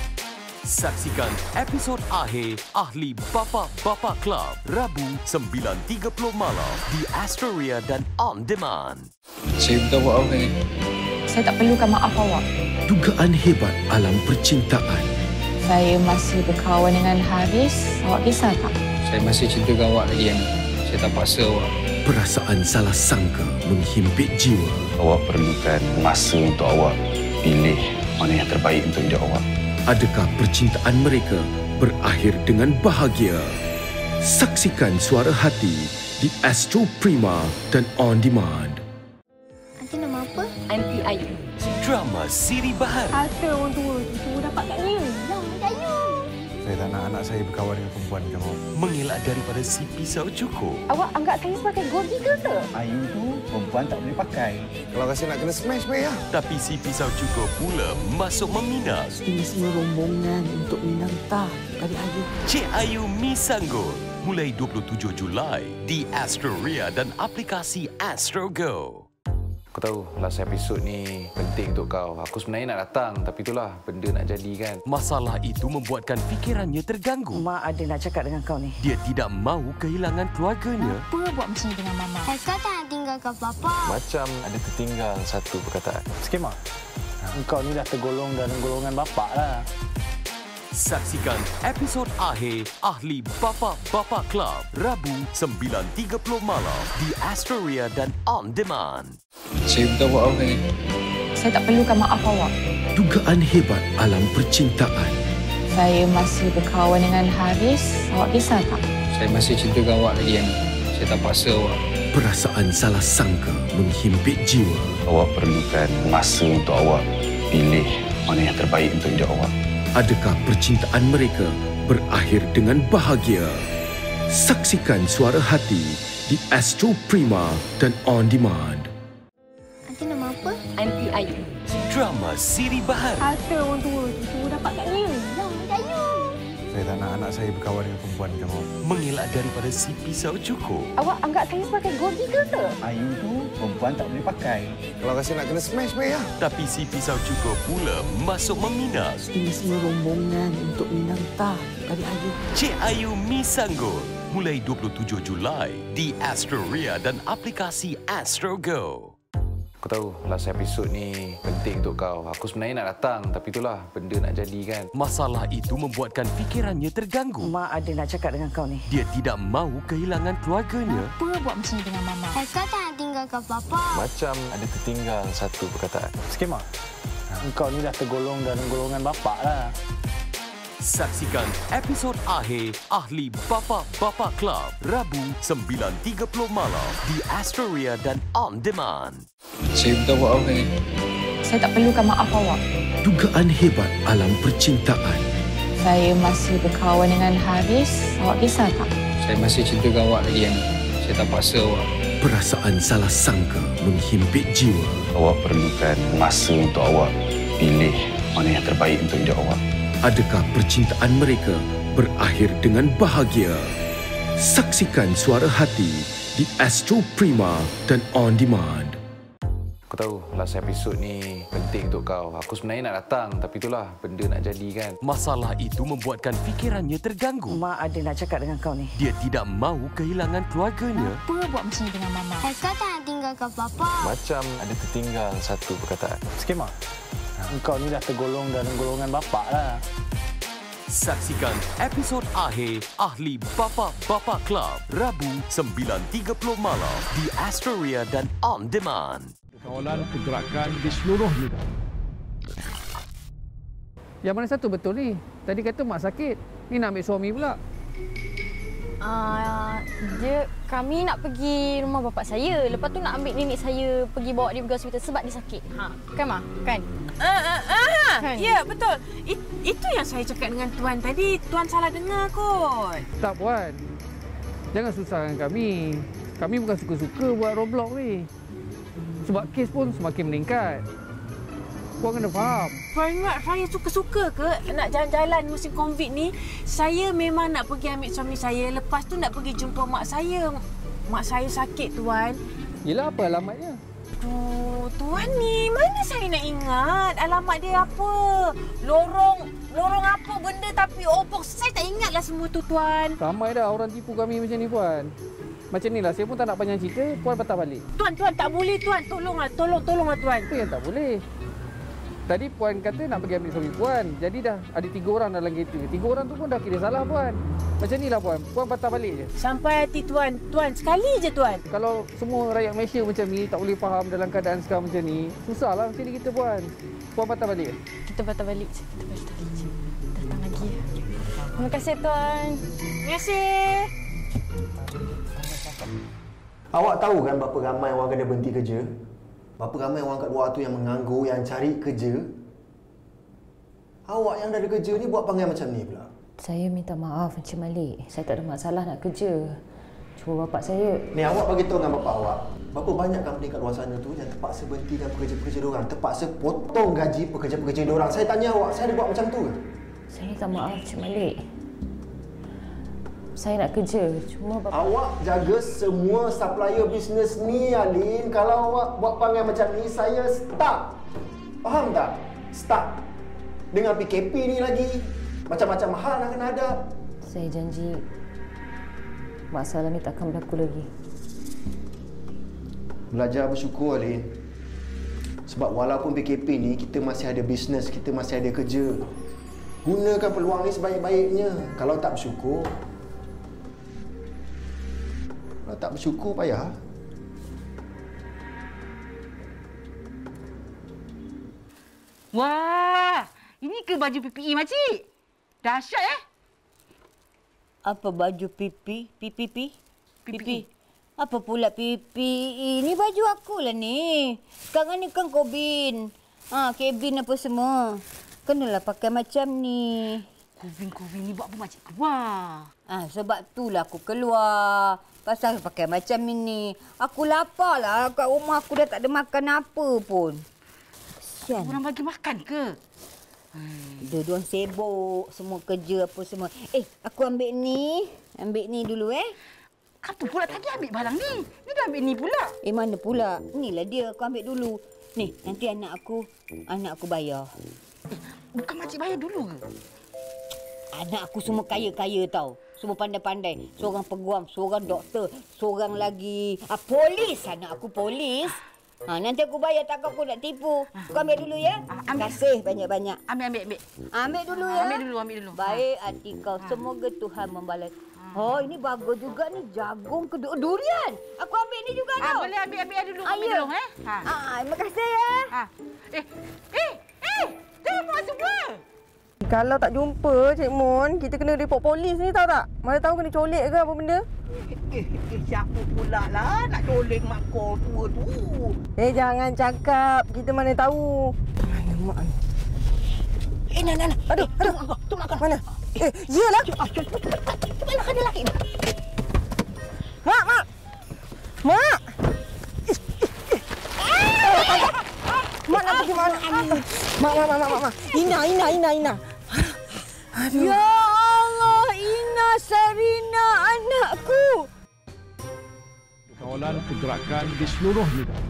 Saksikan episod akhir Ahli Bapa-Bapa Club Rabu 9.30 malam di Astoria dan On Demand. Saya minta maaf ni. Saya tak perlukan maaf awak. Dugaan hebat alam percintaan. Saya masih berkawan dengan Haris. Awak kisah tak? Saya masih cintakan awak lagi, Ana. Saya tak paksa awak. Perasaan salah sangka menghimpit jiwa. Awak perlukan masa untuk awak pilih mana yang terbaik untuk hidup awak. Adakah percintaan mereka berakhir dengan bahagia? Saksikan Suara Hati di Astro Prima dan On Demand. Aunty nama apa? Aunty Ayu. Drama siri baharu. Harta orang tua itu dapat kat dia. Ayu. Saya tak nak anak saya berkawan dengan perempuan macam awak. Mengelak daripada si pisau cukur. Awak anggap saya sebagai gold digger ke? Ayu tu perempuan tak boleh pakai. Kalau rasa nak kena smash, baik lah. Tapi si pisau cukur pula masuk meminang. Ini semua rombongan untuk minang tah dari Ayu. Cik Ayu Misanggul. Mulai 27 Julai di Astoria dan aplikasi Astro Go. Aku tahu last episode ni penting untuk kau. Aku sebenarnya nak datang tapi itulah benda nak jadi kan. Masalah itu membuatkan fikirannya terganggu. Mak ada nak cakap dengan kau ni. Dia tidak mahu kehilangan keluarganya. Apa buat macam ni dengan Mama? Haikal tak nak tinggalkan Papa. Macam ada tertinggal satu perkataan. Sikit, Mak. Engkau ni dah tergolong dalam golongan bapak lah. Saksikan episod akhir Ahli Bapa-Bapa Club Rabu 9.30 malam di Astoria dan On Demand. Saya minta maaf ni. Saya tak perlukan maaf awak. Dugaan hebat alam percintaan. Saya masih berkawan dengan Haris. Awak kisah tak? Saya masih cintakan awak lagi, Ana. Saya tak paksa awak. Perasaan salah sangka menghimpit jiwa. Awak perlukan masa untuk awak pilih mana yang terbaik untuk hidup awak. Adakah percintaan mereka berakhir dengan bahagia? Saksikan Suara Hati di di Astro Prima dan On Demand. Nanti nama apa? Aunty Ayu. Drama Siri Bahar. Harta orang tua tu dapat kat dia. Ayu. Saya tak nak anak saya berkawan dengan perempuan macam awak. Mengelak daripada si pisau cukur. Awak anggap saya sebagai gold digger ke? Ayu tu perempuan tak boleh pakai. Kalau rasa nak kena smash, baik lah. Tapi si pisau cukur pula masuk meminang. Ini semua rombongan untuk minang tah dari Ayu. Cik Ayu Misanggul. Mulai 27 Julai di Astroria dan aplikasi Astro Go. Aku tahu last episod ni penting untuk kau. Aku sebenarnya nak datang tapi itulah benda nak jadi kan. Masalah itu membuatkan fikirannya terganggu. Mak ada nak cakap dengan kau ni. Dia tidak mahu kehilangan keluarganya. Apa buat macam ni dengan Mama? Haikal tak nak tinggalkan Papa. Macam ada tertinggal satu perkataan. Skema, engkau ni dah tergolong dalam golongan bapak lah. Saksikan episod akhir Ahli Bapa-Bapa Club Rabu 9.30 malam di Astroria dan On Demand. Saya minta maaf ni. Saya tak perlukan maaf awak. Dugaan hebat alam percintaan. Saya masih berkawan dengan Haris. Awak kisah tak? Saya masih cintakan awak lagi yang saya tak paksa awak. Perasaan salah sangka menghimpit jiwa. Awak perlukan masa untuk awak pilih mana yang terbaik untuk hidup awak. Adakah percintaan mereka berakhir dengan bahagia? Saksikan Suara Hati di Astro Prima dan On Demand. Aku tahu last episod ni penting untuk kau. Aku sebenarnya nak datang tapi itulah benda nak jadi kan. Masalah itu membuatkan fikirannya terganggu. Mak ada nak cakap dengan kau ni. Dia tidak mahu kehilangan keluarganya. Apa buat macam ni dengan Mama? Haikal tak nak tinggalkan Papa. Macam ada tertinggal satu perkataan. Skema, engkau ni dah tergolong dalam golongan bapak lah. Saksikan episod akhir Ahli Bapa-Bapa Club Rabu 9.30 malam di Astroria dan On Demand. Kawalan pergerakan di seluruh negara. Yang mana satu betul ni? Tadi kata mak sakit. Ni nak ambil suami pula. Kami nak pergi rumah bapak saya. Lepas tu nak ambil nenek saya pergi bawa dia pergi hospital sebab dia sakit. Kan Ma? Kan? Kan? Ya, betul. Itu yang saya cakap dengan Tuan tadi. Tuan salah dengar kot. Tak Puan. Jangan susahkan kami. Kami bukan suka-suka buat Roblox ni. Sebab kes pun semakin meningkat. Puan kena faham. Puan ingat saya suka-suka ke nak jalan-jalan musim COVID ni? Saya memang nak pergi ambil suami saya. Lepas tu nak pergi jumpa mak saya. Mak saya sakit, Tuan. Yelah, apa alamatnya? Tuan ni, mana saya nak ingat alamat dia apa? Lorong apa benda tapi box. Saya tak ingatlah semua tu, Tuan. Ramai dah orang tipu kami macam ni, Puan. Macam ni lah, saya pun tak nak panjang cerita. Puan patah balik. Tuan, tak boleh, Tuan. Tolonglah, Tuan. Apa yang tak boleh? Tadi Puan kata nak pergi ambil suami Puan. Jadi dah ada 3 orang dalam kereta. 3 orang tu pun dah kira salah, Puan. Macam ni lah, Puan. Puan patah balik je. Sampai hati, Tuan. Tuan, sekali je, Tuan. Kalau semua rakyat Malaysia macam ni, tak boleh faham dalam keadaan sekarang macam ni, susahlah macam ni kita, Puan. Puan patah balik je. Kita patah balik je. Datang lagi. Terima kasih, Tuan. Terima kasih. Awak tahu kan berapa ramai orang kena berhenti kerja? Berapa ramai orang kat luar tu yang menganggur, yang cari kerja? Awak yang dah ada kerja ni buat perangai macam ni pula. Saya minta maaf Encik Malik. Saya tak ada masalah nak kerja. Cuma bapak saya... Ni awak bagi tahu dengan bapak awak. Berapa banyak company kat luar sana tu yang terpaksa berhentikan pekerja-pekerja diorang, terpaksa potong gaji pekerja-pekerja diorang. Saya tanya awak, saya ada buat macam tu ke? Saya minta maaf Encik Malik. Saya nak kerja. Cuma bapak... Awak jaga semua supplier bisnes ni, Alin. Kalau awak buat perangai macam ni, saya start. Faham tak? Start. Dengan PKP ni lagi, macam-macam hal nak kena ada. Saya janji masalah ni takkan berlaku lagi. Belajar bersyukur, Alin. Sebab walaupun PKP ni, kita masih ada bisnes, kita masih ada kerja. Gunakan peluang ni sebaik-baiknya. Kalau tak bersyukur, payah. Wah, ini ke baju PPE makcik? Dahsyat Apa baju pipi? Apa pula PPE? Ni baju akulah ni. Sekarang ni kan Kobin. Kabin apa semua. Kenalah pakai macam ni. Kobin ni buat apa makcik keluar? Sebab itulah aku keluar. Pasal pakai macam ini. Aku lapar lah. Kat rumah aku dah tak ada makan apa pun. Kesian. Orang bagi makan ke? Dua-dua sibuk. Semua kerja apa semua. Aku ambil ni. Ambil ni dulu Apa pula tadi ambil barang ni? Ni dah ambil ni pula. Mana pula? Inilah dia. Aku ambil dulu. Ni, nanti anak aku bayar. Bukan makcik bayar dulu ke? Anak aku semua kaya-kaya tau. Semua pandai-pandai. Seorang peguam, seorang doktor, seorang lagi polis. Anak aku polis. Nanti aku bayar, takkan aku nak tipu. Kau ambil dulu ya. Terima kasih banyak-banyak. Ambil. Ambil dulu ya. Ambil dulu. Baik hati kau. Semoga Tuhan membalas. Oh, ini bagus juga ni. Jagung ke durian. Aku ambil ni juga tau. Boleh ambil dulu. Ambil dulu. Terima kasih ya. Jangan buat semua. Kalau tak jumpa Cik Mun, kita kena report polis ni tahu tak? Mana tahu kena colek ke apa benda. Siapa pula lah nak colek mak kau tua tu? Jangan cakap. Kita mana tahu. Mana mak ni? Nak. Aduh. Tu mak kau. Mana? Iyalah. Cepat ada lelaki. Mak. Mak nak pergi mana? Mak. Ina. Aduh. Ya Allah, Ina Sarina anakku. Kawalan pergerakan di seluruh negara.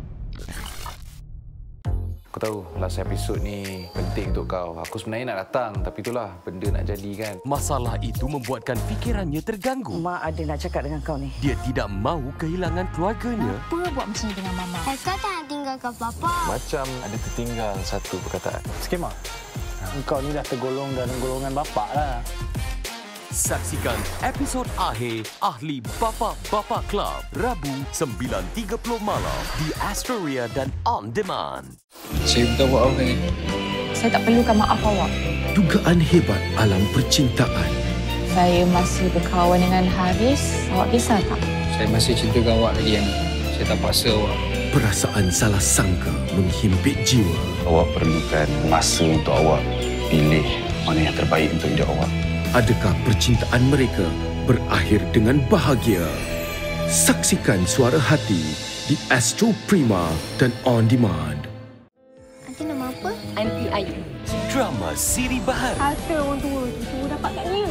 Aku tahu last episod ni penting untuk kau. Aku sebenarnya nak datang tapi itulah benda nak jadi kan. Masalah itu membuatkan fikirannya terganggu. Mak ada nak cakap dengan kau ni. Dia tidak mahu kehilangan keluarganya. Apa buat macam ni dengan Mama? Eka tak nak tinggalkan Papa. Macam ada tertinggal satu perkataan. Sikit, Mak. Engkau ni dah tergolong dalam golongan bapak lah. Saksikan episod akhir Ahli Bapa Club Rabu 9.30 malam di Astoria dan On Demand. Saya minta maaf ni. Saya tak perlukan maaf awak. Dugaan hebat alam percintaan. Saya masih berkawan dengan Haris. Awak kisah tak? Saya masih cintakan awak lagi, Ana. Saya tak paksa awak. Perasaan salah sangka menghimpit jiwa. Awak perlukan masa untuk awak pilih mana yang terbaik untuk hidup awak. Adakah percintaan mereka berakhir dengan bahagia? Saksikan Suara Hati di Astro Prima dan On Demand. Nanti nama apa? Aunty Ayu. Drama Siri Bahar. Harta orang tua itu dapat kat dia.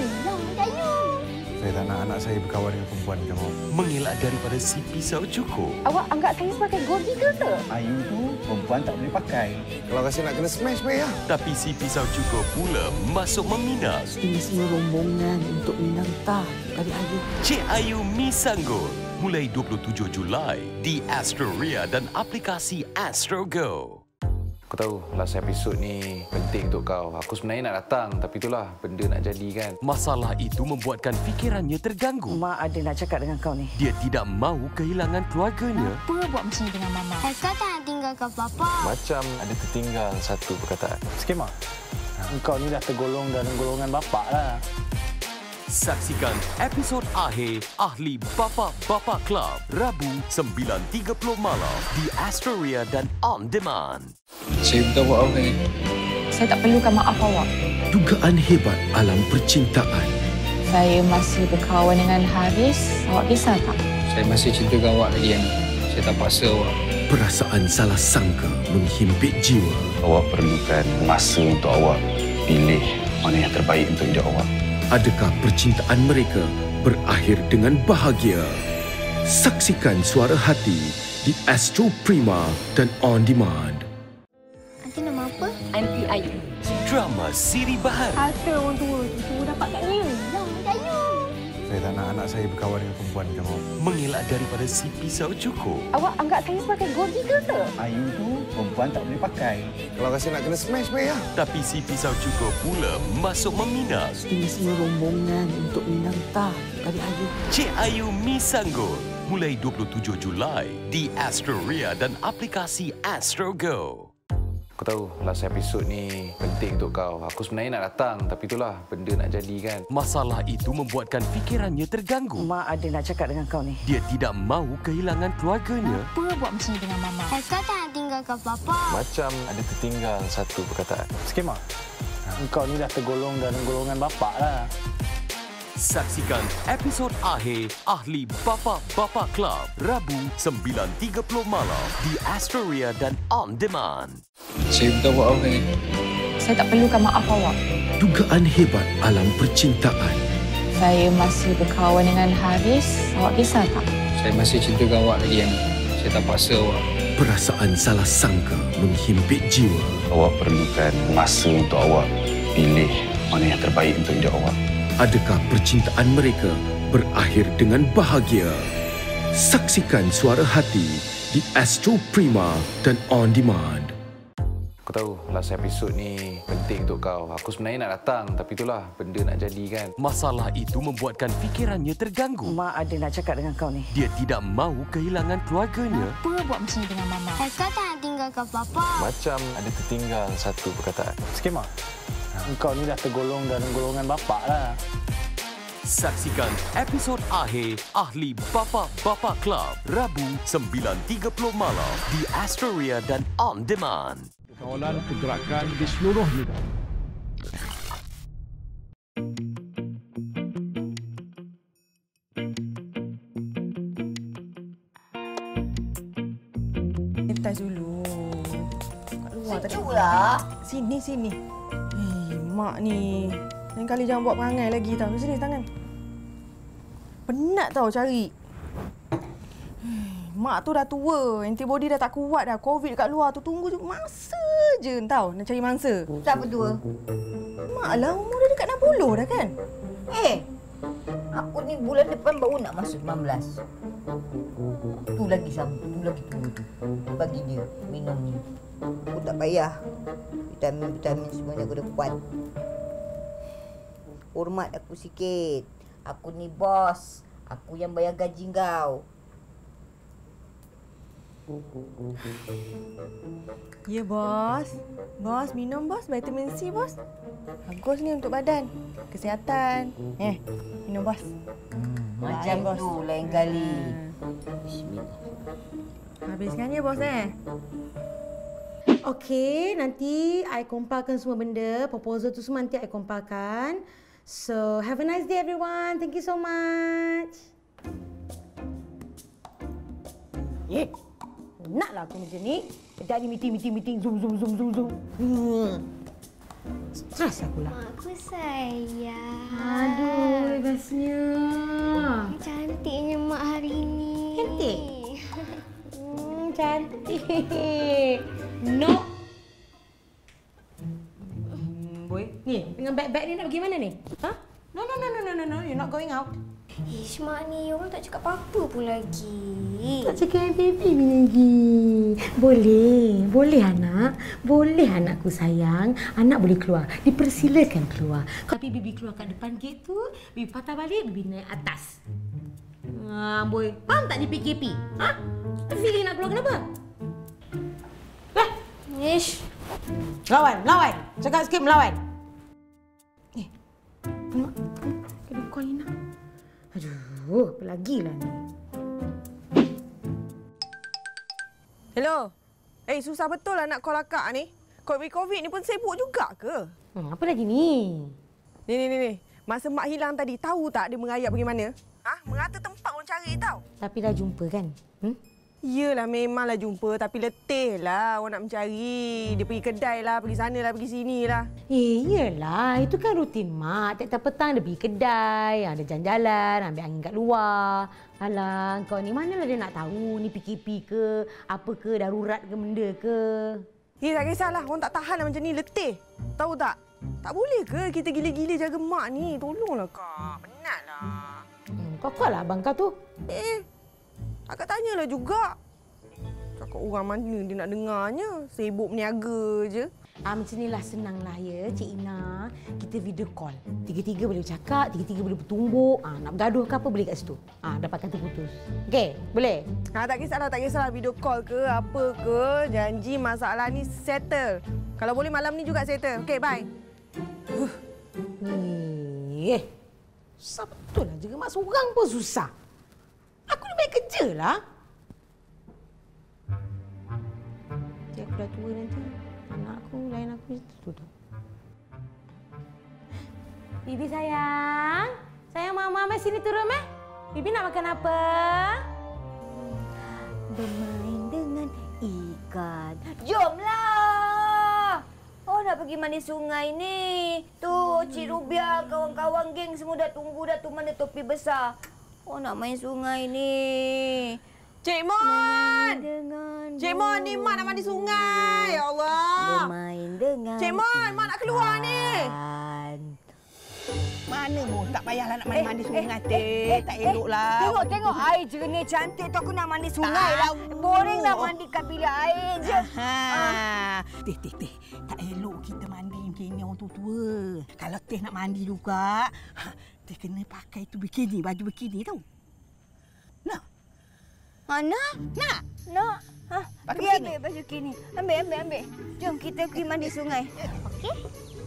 Saya tak nak anak saya berkawan dengan perempuan macam awak. Mengelak daripada si pisau cukur. Awak anggap saya sebagai gold digger ke? Ayu tu perempuan tak boleh pakai. Kalau rasa nak kena smash, baik lah. Tapi si pisau cukur pula masuk meminang. Ini semua rombongan untuk minang tah dari Ayu. Cik Ayu Mi Sanggul. Mulai 27 Julai di Astoria dan aplikasi Astro Go. Aku tahu last episod ni penting untuk kau. Aku sebenarnya nak datang tapi itulah benda nak jadi kan. Masalah itu membuatkan fikirannya terganggu. Mak ada nak cakap dengan kau ni. Dia tidak mahu kehilangan keluarganya. Apa buat macam ni dengan Mama? Eka tak nak tinggalkan Papa. Macam ada tertinggal satu perkataan. Sikit, Mak. Engkau ni dah tergolong dalam golongan bapak lah. Saksikan episod akhir Ahli Bapa Club Rabu 9.30 malam di Astoria dan On Demand. Saya minta maaf ni. Saya tak perlukan maaf awak. Dugaan hebat alam percintaan. Saya masih berkawan dengan Haris. Awak kisah tak? Saya masih cintakan awak lagi, Ana. Saya tak paksa awak. Perasaan salah sangka menghimpit jiwa. Awak perlukan masa untuk awak pilih mana yang terbaik untuk hidup awak. Adakah percintaan mereka berakhir dengan bahagia? Saksikan Suara Hati di Astro Prima dan On Demand. Nanti nama apa? Aunty Ayu. Drama Siri Bahar. Harta orang tua itu dapat kat dia. Saya tak nak anak saya berkawan dengan perempuan macam awak. Mengelak daripada si pisau cukur. Awak anggap saya sebagai gold digger ke? Ayu tu perempuan tak boleh pakai. Kalau rasa nak kena smash, baik lah. Tapi si pisau cukur pula masuk meminang. Ini semua rombongan untuk minang tah dari Ayu. Cik Ayu Mi Sanggul. Mulai 27 Julai di Astoria dan aplikasi Astro Go. Aku tahu last episod ni penting untuk kau. Aku sebenarnya nak datang tapi itulah benda nak jadi kan. Masalah itu membuatkan fikirannya terganggu. Mak ada nak cakap dengan kau ni. Dia tidak mahu kehilangan keluarganya. Apa buat macam ni dengan Mama? Eka tak nak tinggalkan Papa. Macam ada tertinggal satu perkataan. Sikit, Mak. Engkau ni dah tergolong dalam golongan bapak lah. Saksikan episod akhir Ahli Bapa-Bapa Club Rabu 9.30 malam di Astoria dan On Demand. Saya minta maaf ni. Saya tak perlukan maaf awak. Dugaan hebat alam percintaan. Saya masih berkawan dengan Haris. Awak kisah tak? Saya masih cintakan awak lagi, Ana. Saya tak paksa awak. Perasaan salah sangka menghimpit jiwa. Awak perlukan masa untuk awak pilih mana yang terbaik untuk hidup awak. Adakah percintaan mereka berakhir dengan bahagia? Saksikan Suara Hati di Astro Prima dan On Demand. Aku tahu last episod ni penting untuk kau. Aku sebenarnya nak datang tapi itulah benda nak jadi kan. Masalah itu membuatkan fikirannya terganggu. Mak ada nak cakap dengan kau ni. Dia tidak mahu kehilangan keluarganya. Apa buat macam ni dengan Mama? Haikal tak nak tinggalkan Papa. Macam ada tertinggal satu perkataan. Skema. Engkau ni dah tergolong dalam golongan bapak lah. Saksikan episod akhir Ahli Bapa-Bapa Club Rabu 9.30 malam di Astoria dan On Demand. Kawalan pergerakan di seluruh negara. Entas dulu. Kat luar tadi. Sejuklah. Sini. Mak ni. Lain kali jangan buat perangai lagi tau. Sini tangan. Penat tau cari. Mak tu dah tua. Antibody dah tak kuat dah. Covid kat luar tu tunggu je masa je tau. Nak cari mangsa. Siapa tua? Mak lah umur dah dekat 60 dah kan? Aku ni bulan depan baru nak masuk 19. Tu lagi sama, tu lagi tua tu. Bagi dia minum ni. Aku tak payah. Vitamin semuanya aku dah kuat. Hormat aku sikit. Aku ni bos. Aku yang bayar gaji kau. Ya, bos. Bos, minum, bos. Vitamin C, bos. Bagus ni untuk badan. Kesihatan. Minum, bos. Macam bos. tu lain kali. Bismillah. Habiskan ya, bos Okey, nanti I compilkan semua benda. Proposal tu semua nanti I compilkan. So, have a nice day everyone. Thank you so much. Naklah aku macam ni. Setiap hari meeting, zoom. Stres aku lah. Aku sayang. Aduh, bestnya. Cantiknya mak hari ni. Cantik? Cantik. No. Boy, ni dengan beg-beg ni nak pergi mana ni? Ha? No. You're not going out. Ish, mak ni orang tak cakap apa-apa pun lagi. Tak cakap baby lagi. Boleh anak. Boleh anakku sayang. Anak boleh keluar. Dipersilakan keluar. Tapi bibi keluar kat depan gate tu, bibi patah balik, bibi naik atas. Boy, faham tak ni PKP? Ha? Feeling nak keluar kenapa? Ish. Lawan. Cakap sikit melawan. Mak. Kena call Ina. Aduh, apa lagi lah ni. Hello. Susah betul lah nak call akak ni. Covid ni pun sibuk juga ke? Apa lagi ni? Ni. Masa mak hilang tadi, tahu tak dia merayap pergi mana? Merata tempat orang cari tau. Tapi dah jumpa kan? Yelah, memanglah jumpa. Tapi letih lah orang nak mencari. Dia pergi kedai lah, pergi sana lah, pergi sini lah. Yelah. Itu kan rutin mak. Tiap-tiap petang dia pergi kedai. Dia jalan-jalan, ambil angin kat luar. Alah, kau ni manalah dia nak tahu ni PKP ke, apa ke, darurat ke benda ke. Tak kisahlah. Orang tak tahan lah macam ni. Letih. Tahu tak? Tak boleh ke kita gila-gila jaga mak ni? Tolonglah kak. Penatlah. Kau lah abang kau tu. Akak tanyalah juga. Cakap orang mana dia nak dengarnya. Sibuk berniaga je. Macam inilah senanglah ya, Cik Ina. Kita video call. Tiga-tiga boleh bercakap, tiga-tiga boleh bertumbuk. Nak bergaduh ke apa boleh kat situ. Dapatkan terputus. Okey, boleh? Tak kisahlah. Video call ke apa ke. Janji masalah ni settle. Kalau boleh malam ni juga settle. Okey, bye. Susah betul lah. Jaga mak seorang pun susah. Aku ni baik kerja lah. Nanti aku dah tua nanti. Anak aku, lain aku tu. Bibi sayang. Sayang, Mama sini turun, Meh. Bibi nak makan apa? Bermain dengan ikan. Jomlah! Oh, nak pergi mandi sungai ni. Tu, Cik Rubia, kawan-kawan geng semua dah tunggu dah tu mana topi besar. Oh, nak main sungai ni. Cik Mon! Cik Mon, ni Mak nak mandi sungai. Ya Allah. Bermain dengan Cik Mon, Mak nak keluar ni. Mana Mon? Tak payahlah nak mandi sungai, Teh. Tak eloklah. Tengok air jernih cantik tu. Aku nak mandi sungai lah. Boring lah mandi kat bilik air je. Teh. Tak elok kita mandi macam ni orang tua-tua. Kalau Teh nak mandi juga, Teh kena pakai tu bikini, baju bikini tau. Nak? Nak? Nak. Pergi ambil baju bikini. Ambil. Jom kita pergi mandi sungai. Okey?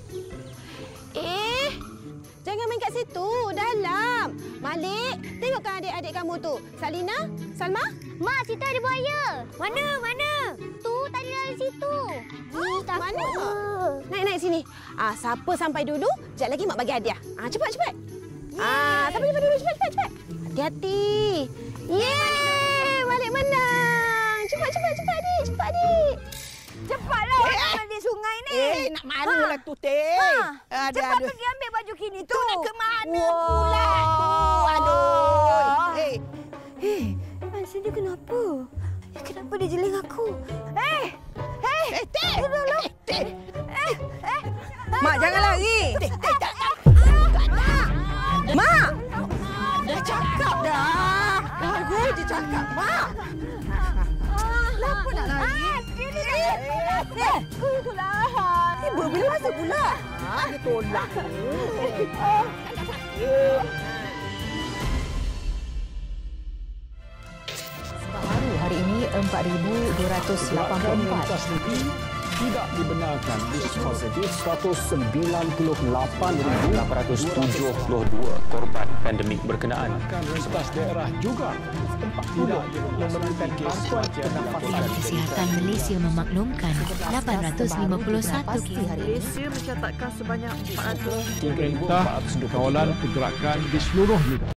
Jangan main kat situ, dalam. Malik, tengokkan adik-adik kamu tu. Salina, Salma. Mak, situ ada buaya. Mana? Tu, tadi dari situ. Takut. Mana? Naik sini. Siapa sampai dulu, sekejap lagi Mak bagi hadiah. Cepat. Sampai dulu, cepat. Hati-hati. Yeay, Malik menang. Cepat, adik. Cepatlah nak mandi sungai ni. Nak manalah tu, Teh? Cepat pergi ambil baju kini tu. Nak ke mana pula tu? Aduh. Masa dia kenapa? Kenapa dia jeling aku? Teh. Teh. Mak, jangan lari. Mak. Dah cakap dah. Lagu je cakap, Mak. Kenapa nak lari? Tiba bila masa pula? Dia tolak. Baru hari ini 4,284. Tidak dibenarkan dispositif 198,872 korban pandemik berkenaan. Rentas daerah juga tempat tidak memerlukan bantuan Dinas Kesihatan Malaysia memaklumkan 851 kes. Malaysia mencatatkan sebanyak 400 perintah kawalan pergerakan di seluruh negara.